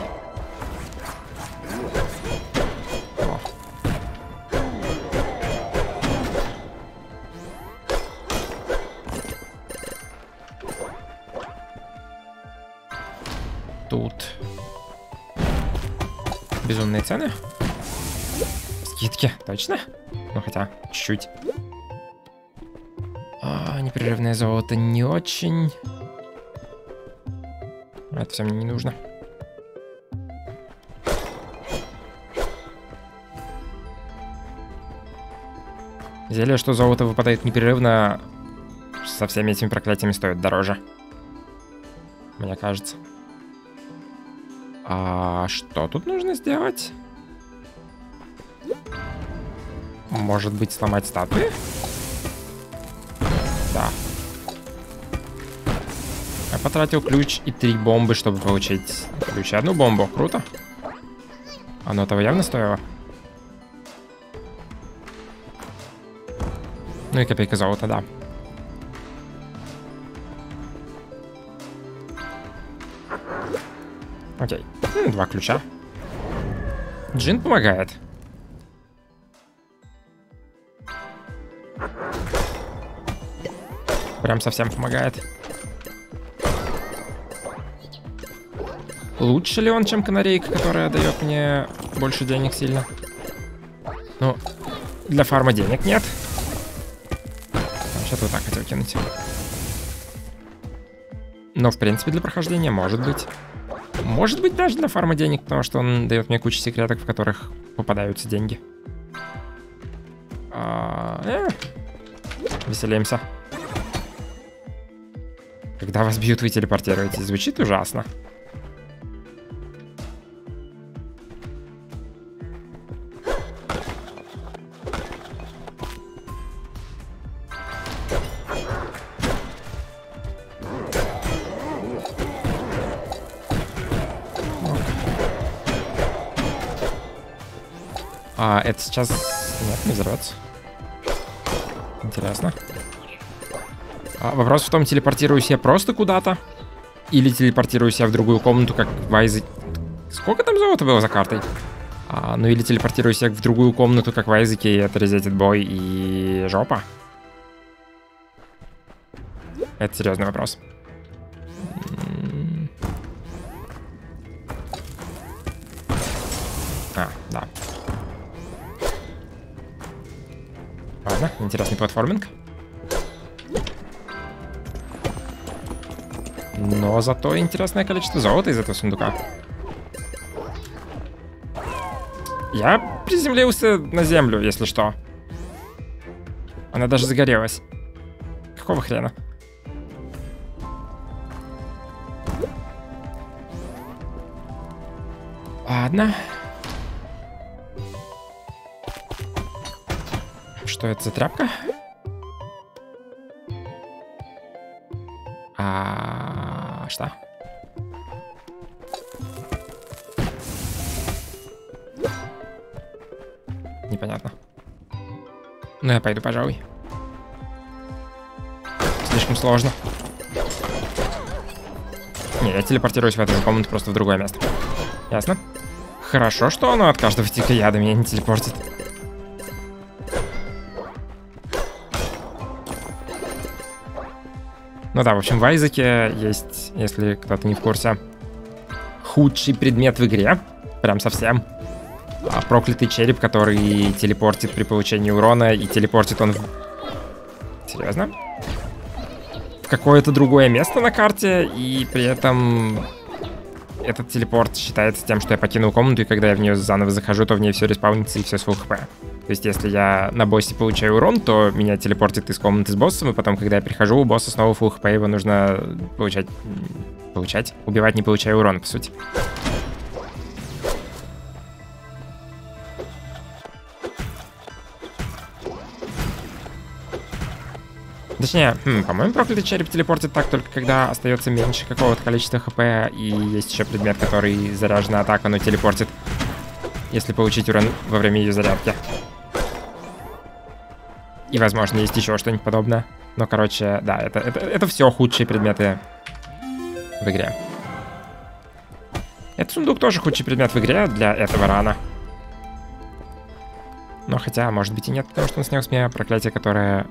безумные цены. Скидки, точно? Ну хотя, чуть-чуть. А, непрерывное золото не очень. Это все мне не нужно. Зелье, что золото выпадает непрерывно, со всеми этими проклятиями стоит дороже. Мне кажется. А что тут нужно сделать? Может быть, сломать статуи? Да. Я потратил ключ и три бомбы, чтобы получить ключ и одну бомбу. Круто. Оно того явно стоило. Ну и копейка золота, да. Окей. М, два ключа. Джин помогает. Прям совсем помогает. Лучше ли он, чем канарейка, которая дает мне больше денег сильно? Ну, для фарма денег нет. Вообще-то вот так хотел кинуть. Но, в принципе, для прохождения может быть. Может быть, даже для фарма денег, потому что он дает мне кучу секреток, в которых попадаются деньги. А, э, веселимся. Когда вас бьют, вы телепортируетесь. Звучит ужасно. А, это сейчас... Нет, не взорвется. Интересно. А, вопрос в том, телепортируюсь я просто куда-то? Или телепортируюсь я в другую комнату, как в Айзеке... Сколько там золота было за картой? А, ну или телепортируюсь я в другую комнату, как в Айзеке, и это резетит бой и жопа? Это серьезный вопрос. А, да. Ладно, интересный платформинг. Но зато интересное количество золота из этого сундука. Я приземлился на землю, если что. Она даже загорелась. Какого хрена? Ладно. Что это за тряпка? А что? Непонятно. Ну, я пойду, пожалуй. Слишком сложно. Не, я телепортируюсь в эту же комнату, просто в другое место. Ясно? Хорошо, что оно от каждого тика яда меня не телепортит. Ну да, в общем, в Айзеке есть, если кто-то не в курсе, худший предмет в игре. Прям совсем. А, проклятый череп, который телепортит при получении урона, и телепортит он в... Серьезно? В какое-то другое место на карте, и при этом этот телепорт считается тем, что я покинул комнату, и когда я в нее заново захожу, то в ней все респаунится и все с фулл хп. То есть, если я на боссе получаю урон, то меня телепортит из комнаты с боссом, и потом, когда я прихожу, у босса снова фулл хп, его нужно получать... Получать? Убивать, не получая урона, по сути. Точнее, хм, по-моему, проклятый череп телепортит так только когда остается меньше какого-то количества хп, и есть еще предмет, который заряжена атака, но телепортит, если получить урон во время ее зарядки. И, возможно, есть еще что-нибудь подобное. Но, короче, да, это, это, это все худшие предметы в игре. Этот сундук тоже худший предмет в игре для этого рана. Но хотя, может быть и нет, потому что он снял с меня проклятие, которое...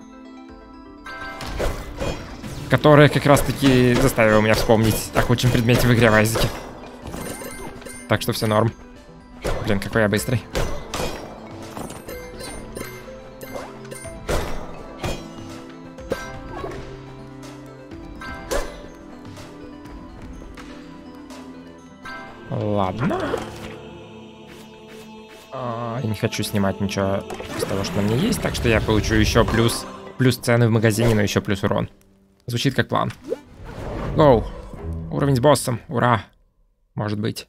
Которое как раз-таки заставило меня вспомнить о худшем предмете в игре в Айзеке. Так что все норм. Блин, какой я быстрый. Ладно. А, я не хочу снимать ничего из того, что на мне есть, так что я получу еще плюс, плюс цены в магазине, но еще плюс урон. Звучит как план. Гоу. Уровень с боссом. Ура. Может быть.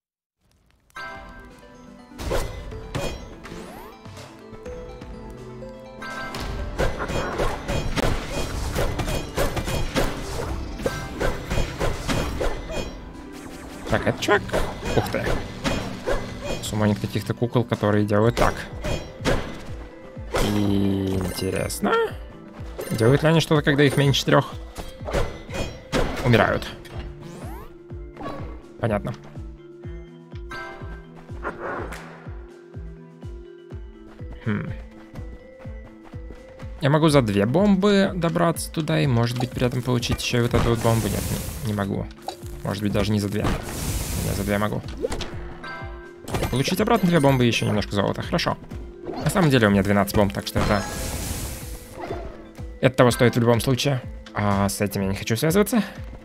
Так, это чувак. Ух ты. Суммонит каких-то кукол, которые делают так. И интересно. Делают ли они что-то, когда их меньше трех? Умирают. Понятно. Хм. Я могу за две бомбы добраться туда и, может быть, при этом получить еще и вот эту вот бомбу. Нет, не, не могу. Может быть, даже не за две. Я за две могу. Получить обратно две бомбы и еще немножко золота. Хорошо. На самом деле у меня двенадцать бомб, так что это... Это того стоит в любом случае. А с этим я не хочу связываться.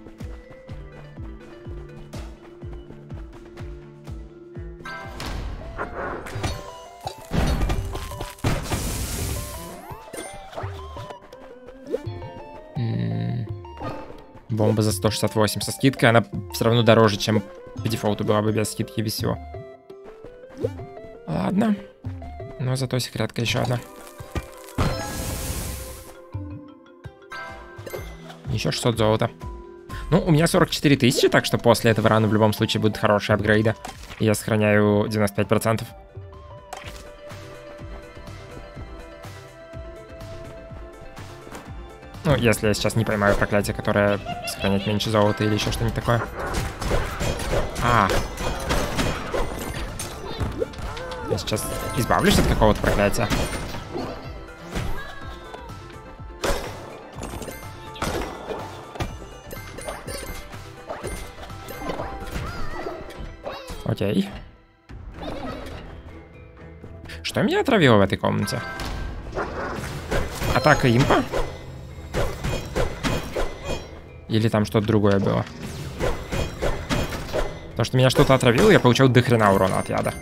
Бомба за сто шестьдесят восемь со скидкой, она все равно дороже, чем по дефолту была бы без скидки и без всего. Ладно. Но зато секретка еще одна. Еще шестьсот золота. Ну, у меня сорок четыре тысячи, так что после этого рана в любом случае будут хорошие апгрейды. И я сохраняю девяносто пять процентов. Ну, если я сейчас не поймаю проклятие, которое сохраняет меньше золота или еще что-нибудь такое. А. Я сейчас избавлюсь от какого-то проклятия. Окей. Что меня отравило в этой комнате? Атака импа? Или там что-то другое было? Потому что меня что-то отравило, я получил дохрена урона от яда.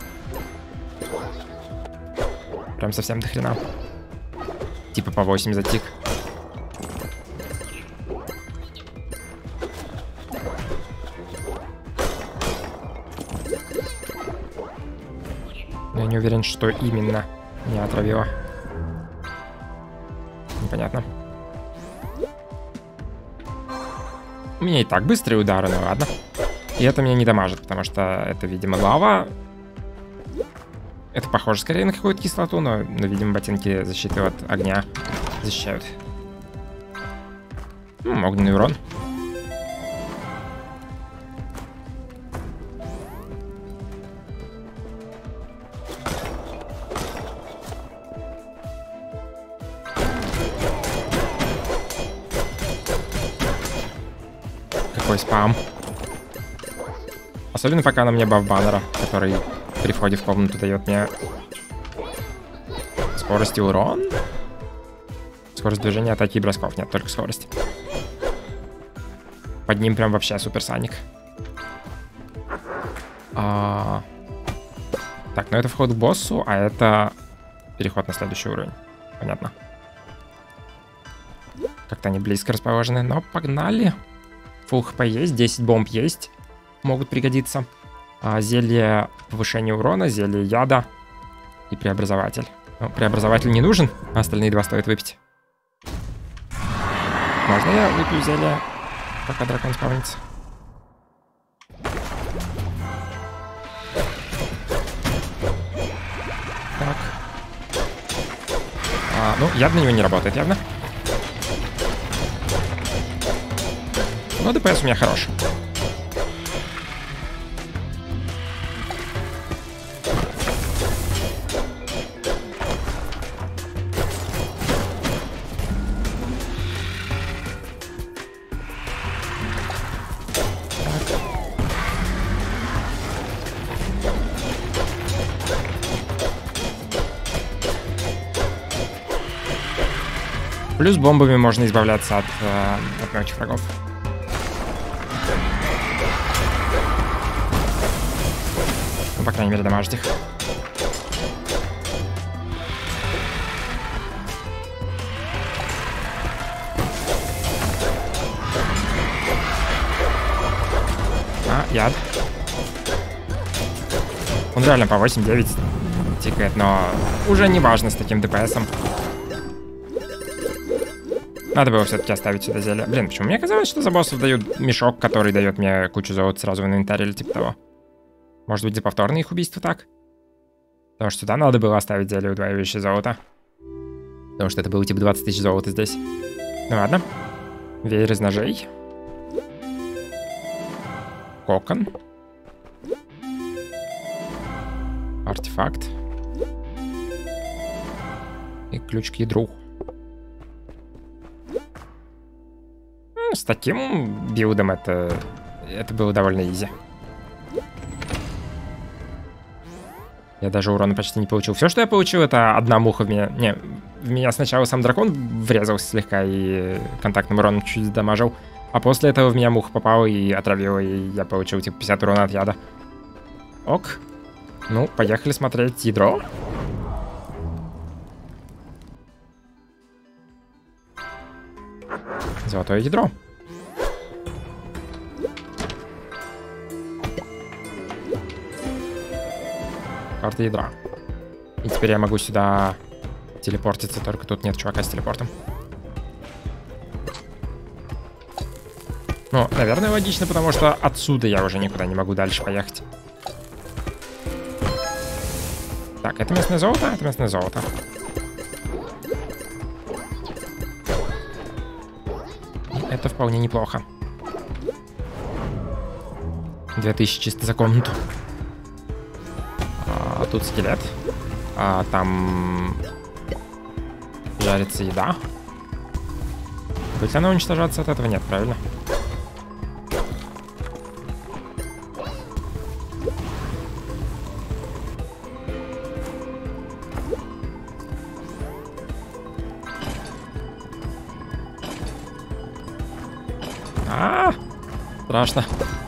Прям совсем дохрена. Типа по восемь за тик. Но я не уверен, что именно меня отравило. Непонятно. У меня и так быстрые удары, ну ладно. И это меня не дамажит, потому что это, видимо, лава. Это похоже скорее на какую-то кислоту, но, но видимо, ботинки защиты от огня защищают. Ну, огненный урон. Какой спам. Особенно пока на мне баф баннера, который при входе в комнату дает мне скорость и урон. Скорость движения, атаки и бросков. Нет, только скорость. Под ним прям вообще суперсоник. А... Так, ну это вход к боссу, а это переход на следующий уровень. Понятно. Как-то они близко расположены, но погнали. Фулл хп есть, десять бомб есть. Могут пригодиться. А, зелье повышения урона, зелье яда и преобразователь. Ну, преобразователь не нужен, а остальные два стоит выпить. Можно я выпью зелье, пока дракон спавнится? Так. А, ну, яд на него не работает, явно. Но ДПС у меня хороший. Плюс бомбами можно избавляться от, э, от мелких врагов. Ну, по крайней мере, дамажить их. А, яд. Он реально по восемь-девять тикает, но уже не важно с таким ДПСом. Надо было все-таки оставить сюда зелье. Блин, почему мне казалось, что за боссов дают мешок, который дает мне кучу золота сразу в инвентарь или типа того? Может быть, за повторные их убийства так? Потому что сюда надо было оставить зелье, удваивающее золото. Потому что это было типа двадцать тысяч золота здесь. Ну ладно. Веер из ножей. Кокон. Артефакт. И ключ к ядру. Ну, с таким билдом это, это было довольно изи. Я даже урона почти не получил. Все, что я получил, это одна муха в меня. Не, в меня сначала сам дракон врезался слегка и контактным уроном чуть задамажил. А после этого в меня муха попала и отравила, и я получил типа пятьдесят урона от яда. Ок. Ну, поехали смотреть ядро. Золотое ядро. Карта ядра. И теперь я могу сюда телепортиться, только тут нет чувака с телепортом. Ну, наверное, логично, потому что отсюда я уже никуда не могу дальше поехать. Так, это местное золото, это местное золото. И это вполне неплохо. две тысячи чисто за комнату. А, тут скелет. А, там жарится еда. Будет ли она уничтожаться от этого? Нет, правильно? А, страшно.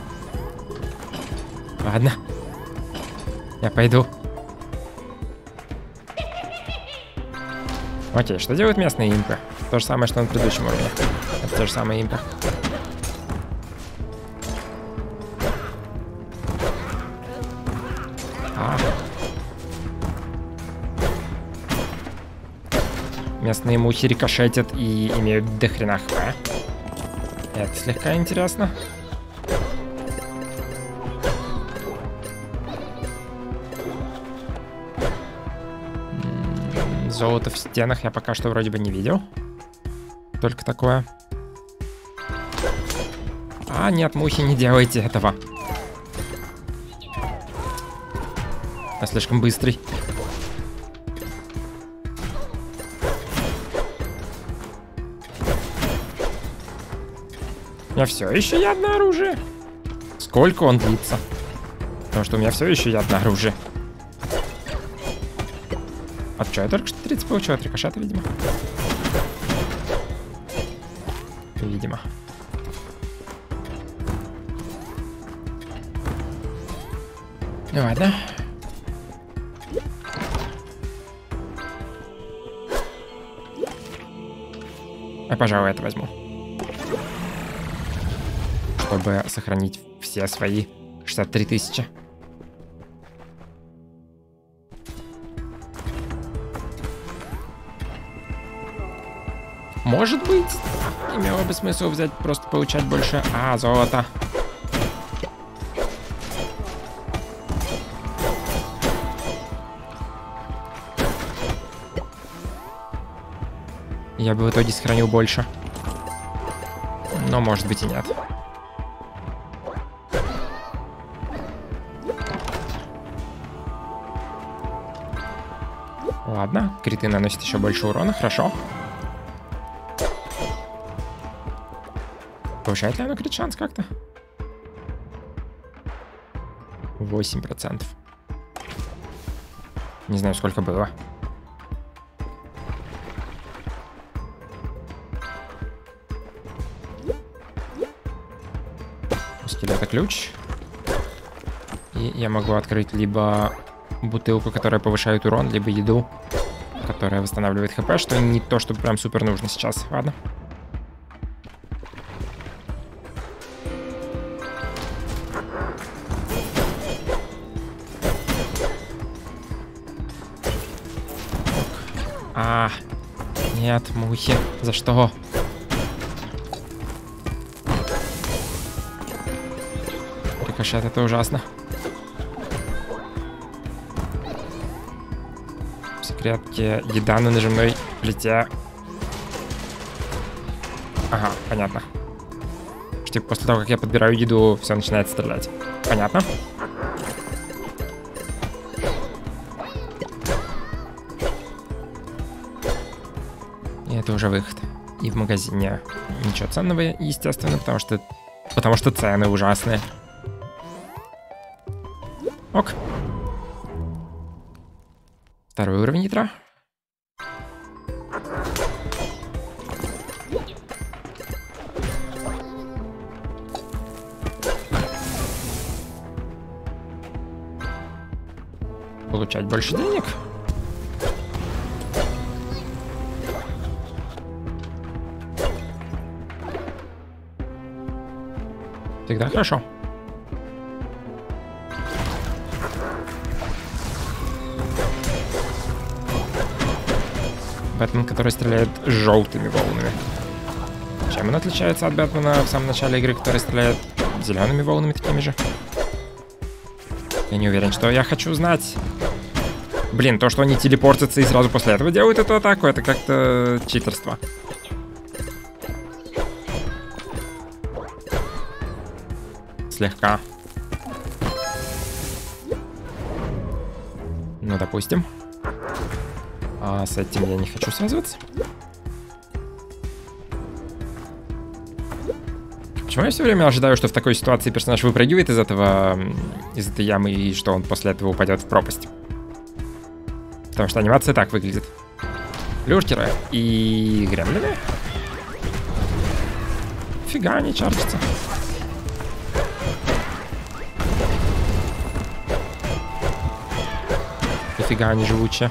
Ладно. Я пойду. Окей, что делают местные импы? То же самое, что на предыдущем уровне. Это те же самые импы. А. Местные мухи рикошетят и имеют дохрена хп. Это слегка интересно. Золото в стенах я пока что вроде бы не видел. Только такое. А, нет, мухи, не делайте этого. Я слишком быстрый. У меня все еще ядное оружие. Сколько он длится? Потому что у меня все еще ядное оружие. А что, я только что тридцать получил от рикошета, видимо. Видимо. Ну ладно. Я, пожалуй, это возьму. Чтобы сохранить все свои шестьдесят три тысячи. Может быть, имело бы смысл взять, просто получать больше... А, золото. Я бы в итоге сохранил больше. Но, может быть, и нет. Ладно, криты наносят еще больше урона, хорошо. Повышает ли оно крит шанс как-то? восемь процентов. Не знаю, сколько было. это ключ. И я могу открыть либо бутылку, которая повышает урон, либо еду, которая восстанавливает хп, что не то, что прям супер нужно сейчас. Ладно. А, нет, мухи. За что? Рикошет, это ужасно. Секретки, еда на нажимной плите. Ага, понятно. Типа после того, как я подбираю еду, все начинает стрелять. Понятно. И это уже выход. И в магазине ничего ценного, естественно, потому что потому что цены ужасные. Ок. Второй уровень ядра. Получать больше денег. Всегда хорошо. Бэтмен, который стреляет желтыми волнами. Чем он отличается от Бэтмена в самом начале игры, который стреляет зелеными волнами такими же? Я не уверен, что я хочу знать. Блин, то, что они телепортятся и сразу после этого делают эту атаку, это как-то читерство. Слегка. Ну, допустим. А с этим я не хочу связываться. Почему я все время ожидаю, что в такой ситуации персонаж выпрыгивает из этого, из этой ямы, и что он после этого упадет в пропасть? Потому что анимация так выглядит. Люркеры и гремлины. Фига они чаржатся. Нифига они живучие.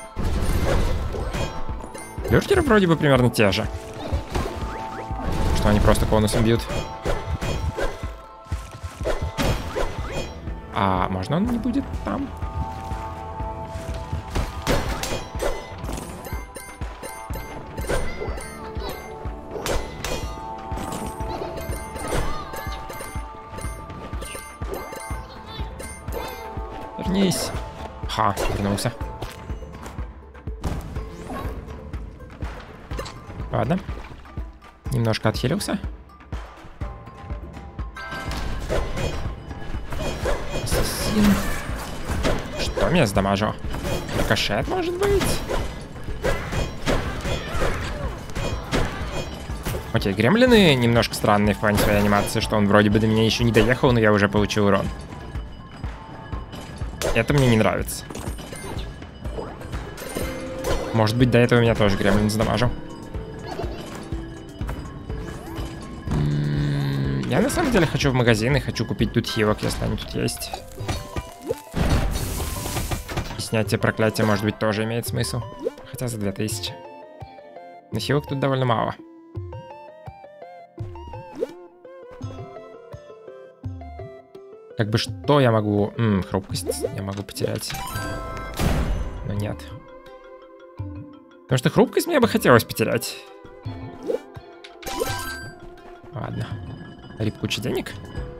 Люркеры вроде бы примерно те же. Что они просто конусом бьют. А можно он не будет там? Вернись. Ха, вернулся. Ладно. Немножко отхилился. Ассасин. Что меня сдамажил? Рикошет, может быть? Окей, гремлины немножко странные в плане своей анимации, что он вроде бы до меня еще не доехал, но я уже получил урон. Это мне не нравится. Может быть, до этого меня тоже гремлин сдамажил. Я на самом деле хочу в магазин и хочу купить тут хилок, если они тут есть. И снятие проклятия, может быть, тоже имеет смысл. Хотя за две тысячи. Но хилок тут довольно мало. Как бы что я могу... М, хрупкость я могу потерять. Но нет. Потому что хрупкость мне бы хотелось потерять. Ладно. Рип, куча денег.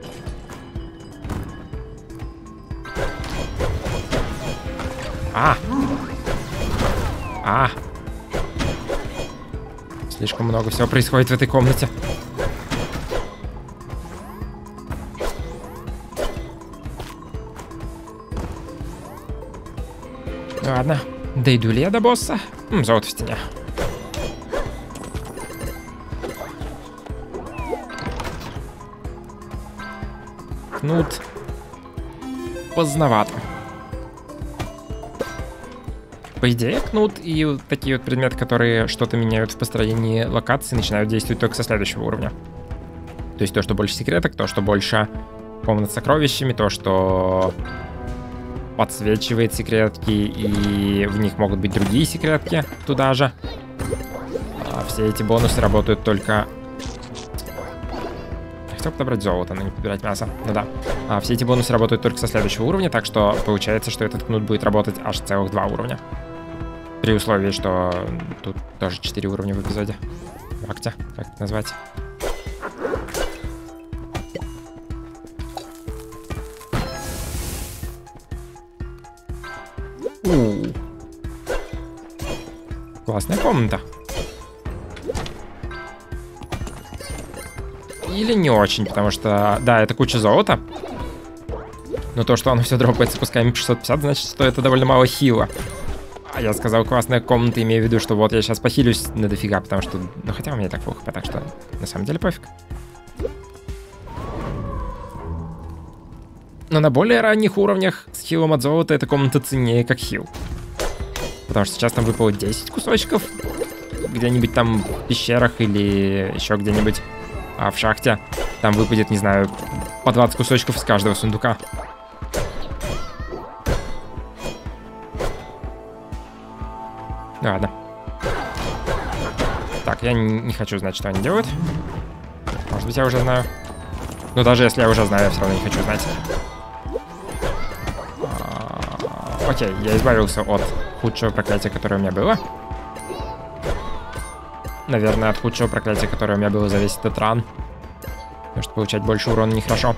А! А! Слишком много всего происходит в этой комнате. Ладно. Дойду ли я до босса? М, золото в стене. Кнут. Поздновато. По идее, кнут и вот такие вот предметы, которые что-то меняют в построении локации, начинают действовать только со следующего уровня. То То есть то, что больше секреток, то, что больше комнат с сокровищами, то, что подсвечивает секретки, и в них могут быть другие секретки туда же. А все эти бонусы работают только... Я хотел подобрать золото, но не подбирать мясо. Ну да. А все эти бонусы работают только со следующего уровня, так что получается, что этот кнут будет работать аж целых два уровня. При условии, что тут тоже четыре уровня в эпизоде. В акте, как это назвать. У-у-у. Классная комната. Или не очень, потому что, да, это куча золота. Но то, что оно все дропается, пускай эм шестьсот пятьдесят, значит, что это довольно мало хила. А я сказал классная комната, имею в виду, что вот я сейчас похилюсь на дофига, потому что... Ну, хотя у меня и так фул хп, так что на самом деле пофиг. Но на более ранних уровнях с хилом от золота эта комната ценнее как хил. Потому что сейчас там выпало десять кусочков. Где-нибудь там в пещерах или еще где-нибудь а в шахте. Там выпадет, не знаю, по двадцать кусочков из каждого сундука. Ладно. Так, я не хочу знать, что они делают. Может быть, я уже знаю. Но даже если я уже знаю, я все равно не хочу знать. А, окей, я избавился от худшего проклятия, которое у меня было. Наверное, от худшего проклятия, которое у меня было за весь этот ран. Потому что получать больше урона нехорошо.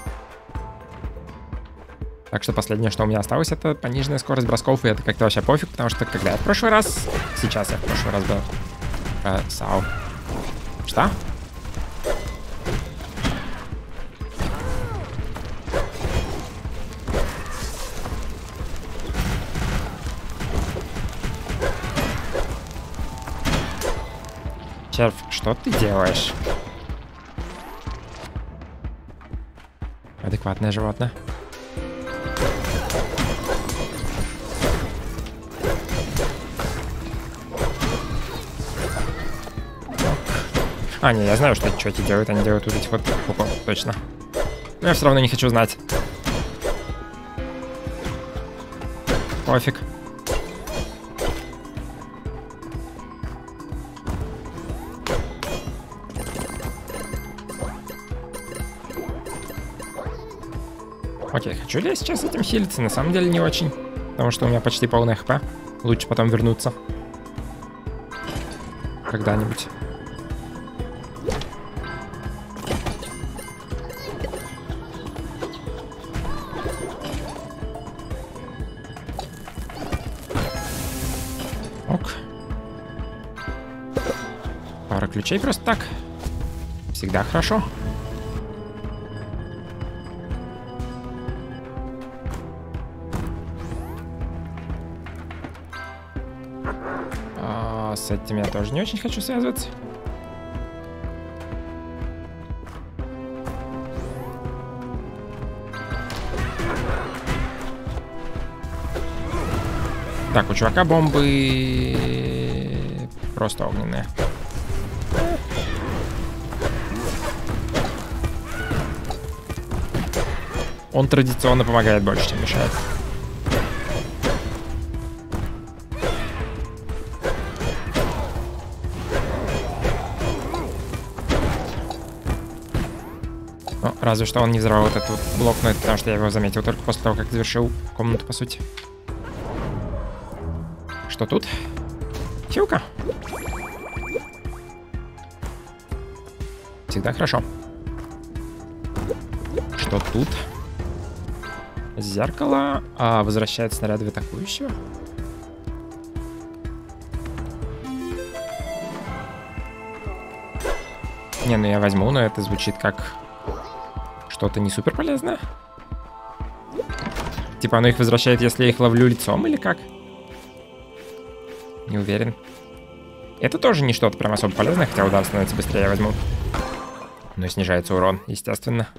Так что последнее, что у меня осталось, это пониженная скорость бросков, и это как-то вообще пофиг, потому что когда я в прошлый раз... Сейчас я в прошлый раз был... Э, Сау. Что? Червь, что ты делаешь? Адекватное животное. А, не, я знаю, что эти чуваки делают. Они делают вот эти вот укол, точно. Но я все равно не хочу знать. Пофиг. Окей, хочу ли я сейчас этим хилиться? На самом деле не очень. Потому что у меня почти полное хп. Лучше потом вернуться. Когда-нибудь. Ок. Пара ключей просто так. Всегда хорошо. С этим я тоже не очень хочу связываться. Так, у чувака бомбы просто огненные. Он традиционно помогает больше, чем мешает. Разве что он не взорвал вот этот вот блок, но это потому что я его заметил только после того, как завершил комнату, по сути. Что тут? Хилка. Всегда хорошо. Что тут? Зеркало. А, возвращает снаряды атакующего. Не, ну я возьму, но это звучит как... Что-то не супер полезное. Типа оно их возвращает, если я их ловлю лицом или как? Не уверен. Это тоже не что-то прям особо полезное, хотя удар становится быстрее, я возьму. Но снижается урон, естественно.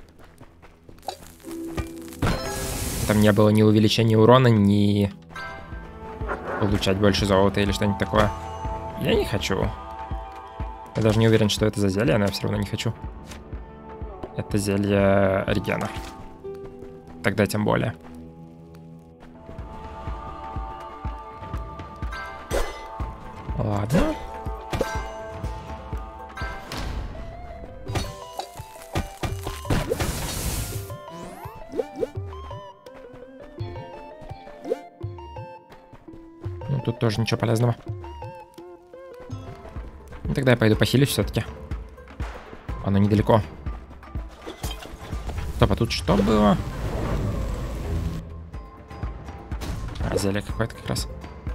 Там не было ни увеличения урона, ни получать больше золота или что-нибудь такое. Я не хочу. Я даже не уверен, что это за зелье, но я все равно не хочу. это зелье регена. Тогда тем более. Ладно. Ну, тут тоже ничего полезного. Ну, тогда я пойду похилюсь все-таки. Оно недалеко. Стоп, а тут что было? А, зелье какое-то как раз.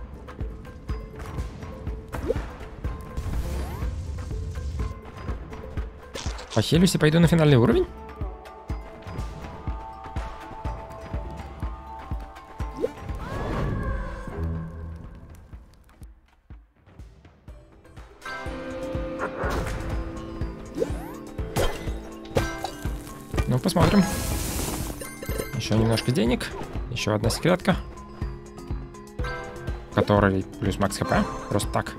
Похилюсь и пойду на финальный уровень? Ну, посмотрим. Еще немножко денег. Еще одна секретка. Который плюс макс хп. Просто так.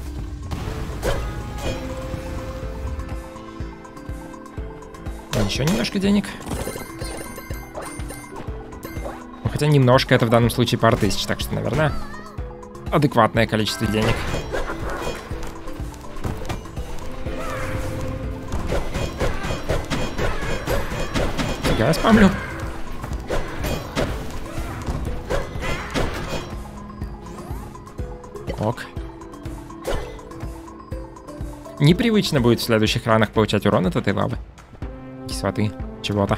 Еще немножко денег. Ну, хотя немножко это в данном случае пара тысяч. Так что, наверное, адекватное количество денег. Я спамлю. Ок. Непривычно будет в следующих ранах получать урон от этой лавы. Кислоты, чего-то.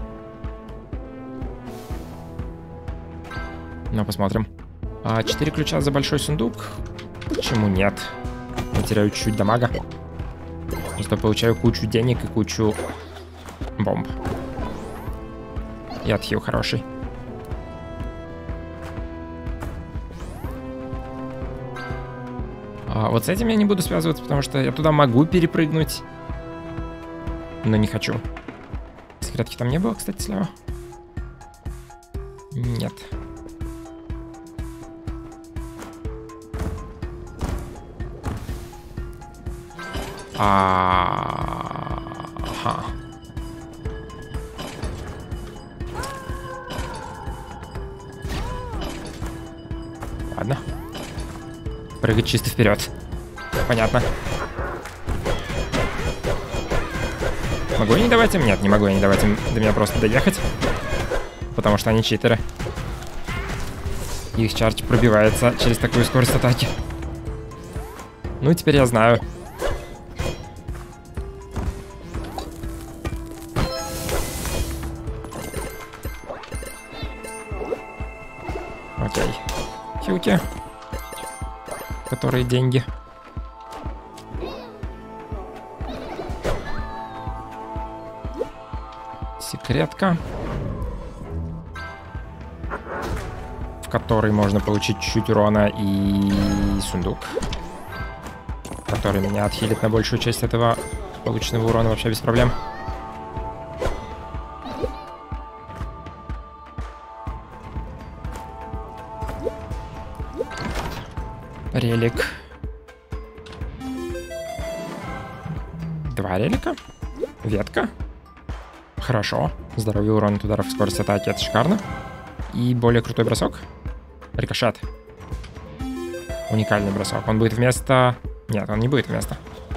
Ну, посмотрим. А, четыре ключа за большой сундук. Почему нет? Я теряю чуть-чуть дамага. Просто получаю кучу денег и кучу бомб. И отхил хороший. А вот с этим я не буду связываться, потому что я туда могу перепрыгнуть. Но не хочу. Секретки там не было, кстати, слева? Нет. Ага. Ладно. Прыгать чисто вперед. Понятно. Могу я не давать им? Нет, не могу я не давать им до меня просто доехать. Потому что они читеры. Их чардж пробивается через такую скорость атаки. Ну, теперь я знаю. Окей. Хилки. Которые деньги. Секретка. В которой можно получить чуть-чуть урона, и сундук. Который меня отхилит на большую часть этого полученного урона вообще без проблем. Релик. Два релика. Ветка. Хорошо. Здоровье, урон от ударов, скорость атаки. Это шикарно. И более крутой бросок. Рикошет. Уникальный бросок. Он будет вместо... Нет, он не будет вместо.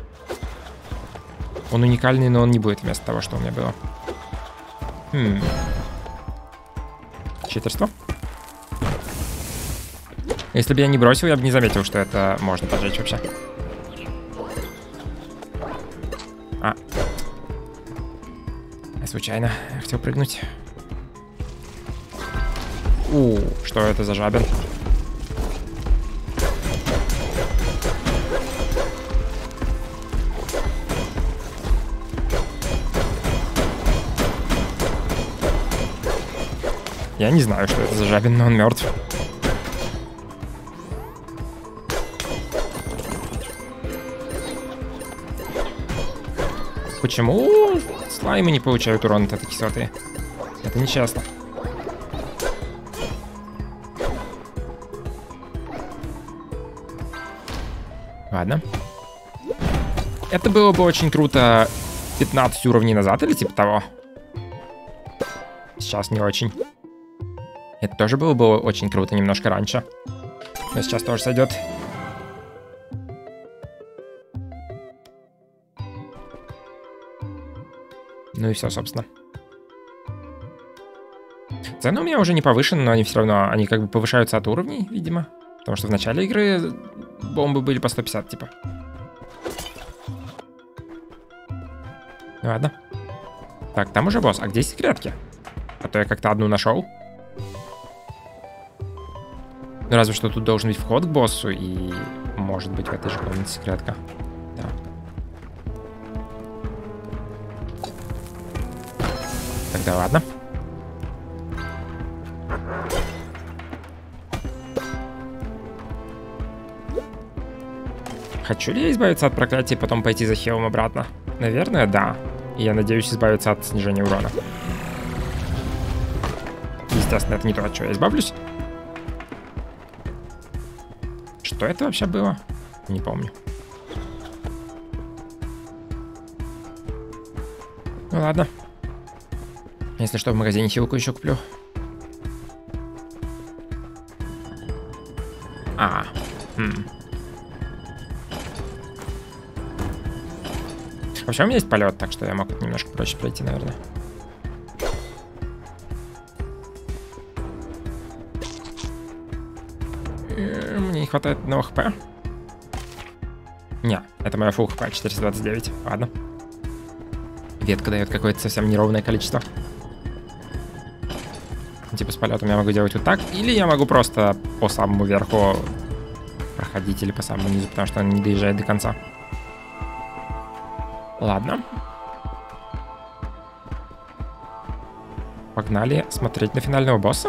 Он уникальный, но он не будет вместо того, что у меня было. Хм. Читерство. Если бы я не бросил, я бы не заметил, что это можно поджечь вообще. А. Я случайно хотел прыгнуть. У, что это за жабин? Я не знаю, что это за жабин, но он мертв. Почему слаймы не получают урон от этой кислоты? Это нечестно. Ладно. Это было бы очень круто пятнадцать уровней назад или типа того. Сейчас не очень. Это тоже было бы очень круто немножко раньше. Но сейчас тоже сойдет. Ну и все, собственно. Цены у меня уже не повышены, но они все равно, они как бы повышаются от уровней, видимо. Потому что в начале игры бомбы были по сто пятьдесят, типа. Ладно. Так, там уже босс. А где секретки? А то я как-то одну нашел. Ну, разве что тут должен быть вход к боссу, и может быть в этой же комнате секретка. Да. Тогда ладно. Хочу ли я избавиться от проклятия и потом пойти за хилом обратно? Наверное, да. И я надеюсь избавиться от снижения урона. Естественно, это не то, от чего я избавлюсь. Что это вообще было? Не помню. Ну ладно. Если что, в магазине хилку еще куплю. А, хм. Вообще у меня есть полет, так что я могу немножко проще пройти, наверное. Мне не хватает одного хп. Не, это моя фул хп, четыреста двадцать девять. Ладно. Ветка дает какое-то совсем неровное количество. Типа с полетом я могу делать вот так. Или я могу просто по самому верху проходить, или по самому низу, потому что он не доезжает до конца. Ладно. Погнали смотреть на финального босса.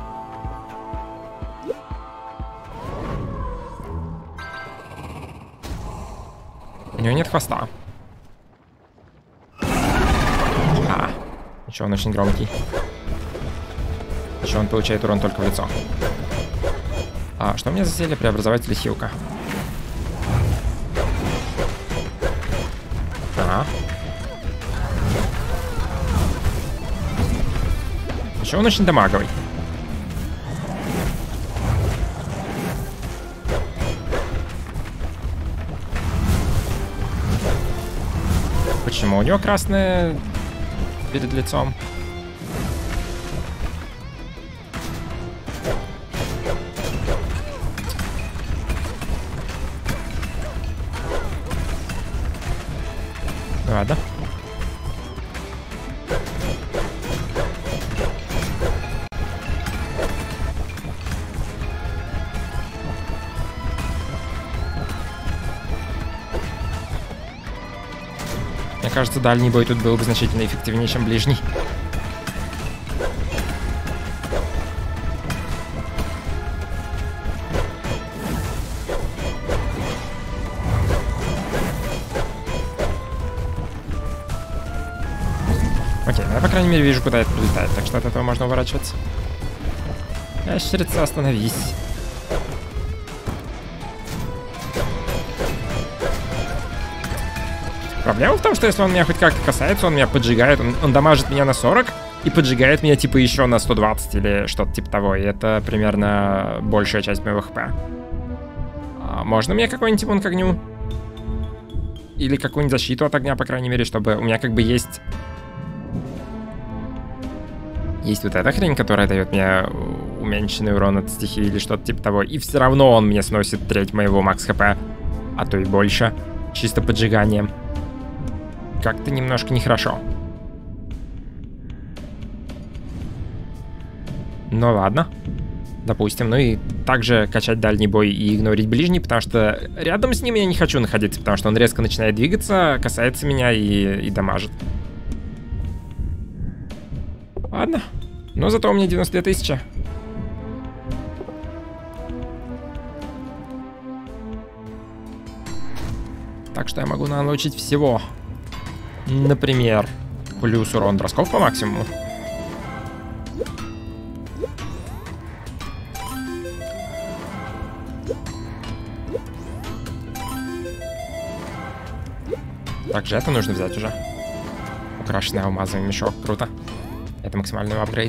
У него нет хвоста. А, еще он очень громкий. Еще он получает урон только в лицо. А, что у меня за зелье? Преобразователь хилка. Ага. Еще он очень дамаговый. Почему у него красное перед лицом? Ладно. Мне кажется, дальний бой тут был бы значительно эффективнее, чем ближний. Окей, ну я, по крайней мере, вижу, куда это прилетает, так что от этого можно уворачиваться. Ящерица, остановись. Проблема в том, что если он меня хоть как-то касается, он меня поджигает, он, он дамажит меня на сорок и поджигает меня типа еще на сто двадцать или что-то типа того, и это примерно большая часть моего хп. А можно мне какой-нибудь иммун к огню? Или какую-нибудь защиту от огня, по крайней мере, чтобы у меня как бы есть... Есть вот эта хрень, которая дает мне уменьшенный урон от стихии или что-то типа того, и все равно он мне сносит треть моего макс хп, а то и больше, чисто поджиганием. Как-то немножко нехорошо. Ну ладно. Допустим. Ну и также качать дальний бой и игнорить ближний, потому что рядом с ним я не хочу находиться, потому что он резко начинает двигаться, касается меня и, и дамажит. Ладно. Но зато у меня девяносто две тысячи. Так что я могу научить всего. Например, плюс урон бросков по максимуму. Также это нужно взять уже. Украшенный алмазовый мешок. Круто. Это максимальный апгрейд.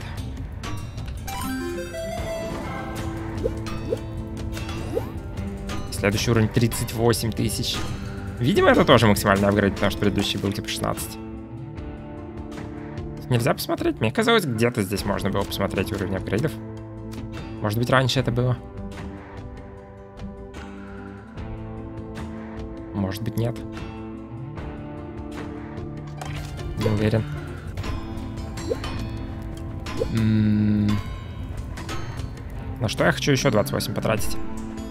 Следующий уровень тридцать восемь тысяч. Видимо, это тоже максимальный апгрейд, потому что предыдущий был типа шестнадцать. Нельзя посмотреть? Мне казалось, где-то здесь можно было посмотреть уровень апгрейдов. Может быть, раньше это было? Может быть, нет. Не уверен. М-м-м. На что я хочу еще двадцать восемь потратить?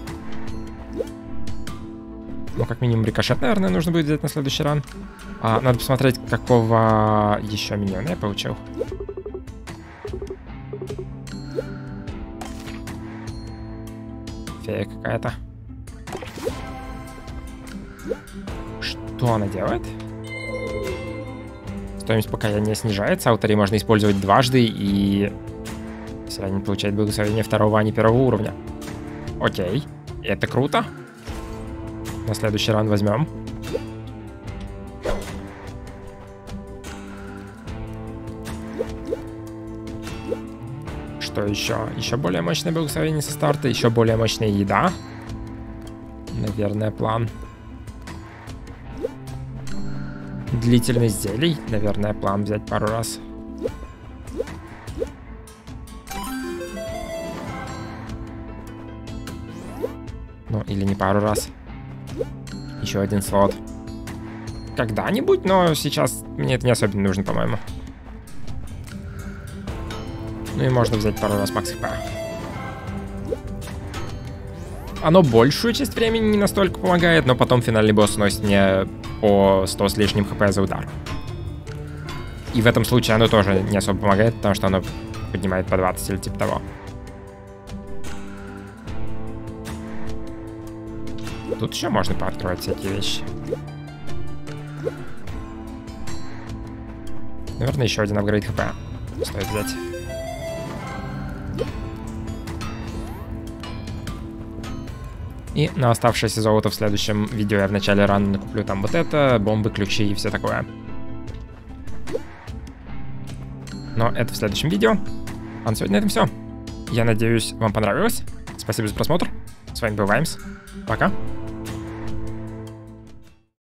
Ну, как минимум, рикошет, наверное, нужно будет взять на следующий ран. А, надо посмотреть, какого еще миньона я получил. Фея какая-то. Что она делает? Стоимость покаяния снижается. Алтари можно использовать дважды, и селянин получает благословение второго, а не первого уровня. Окей. Это круто. На следующий ран возьмем. Что еще? Еще более мощное благословение со старта, еще более мощная еда. Наверное, план. Длительность зелий. Наверное, план взять пару раз. Ну, или не пару раз. Еще один слот. Когда-нибудь, но сейчас мне это не особенно нужно, по-моему. Ну и можно взять пару раз макс хп. Оно большую часть времени не настолько помогает, но потом финальный босс носит мне по сто с лишним хп за удар. И в этом случае оно тоже не особо помогает, потому что оно поднимает по двадцать или типа того. Тут еще можно пооткрывать всякие вещи. Наверное, еще один апгрейд хп стоит взять. И на оставшееся золото в следующем видео я в начале рана накуплю там вот это, бомбы, ключи и все такое. Но это в следующем видео. А на сегодня на этом все. Я надеюсь, вам понравилось. Спасибо за просмотр. С вами был Ваймс. Пока.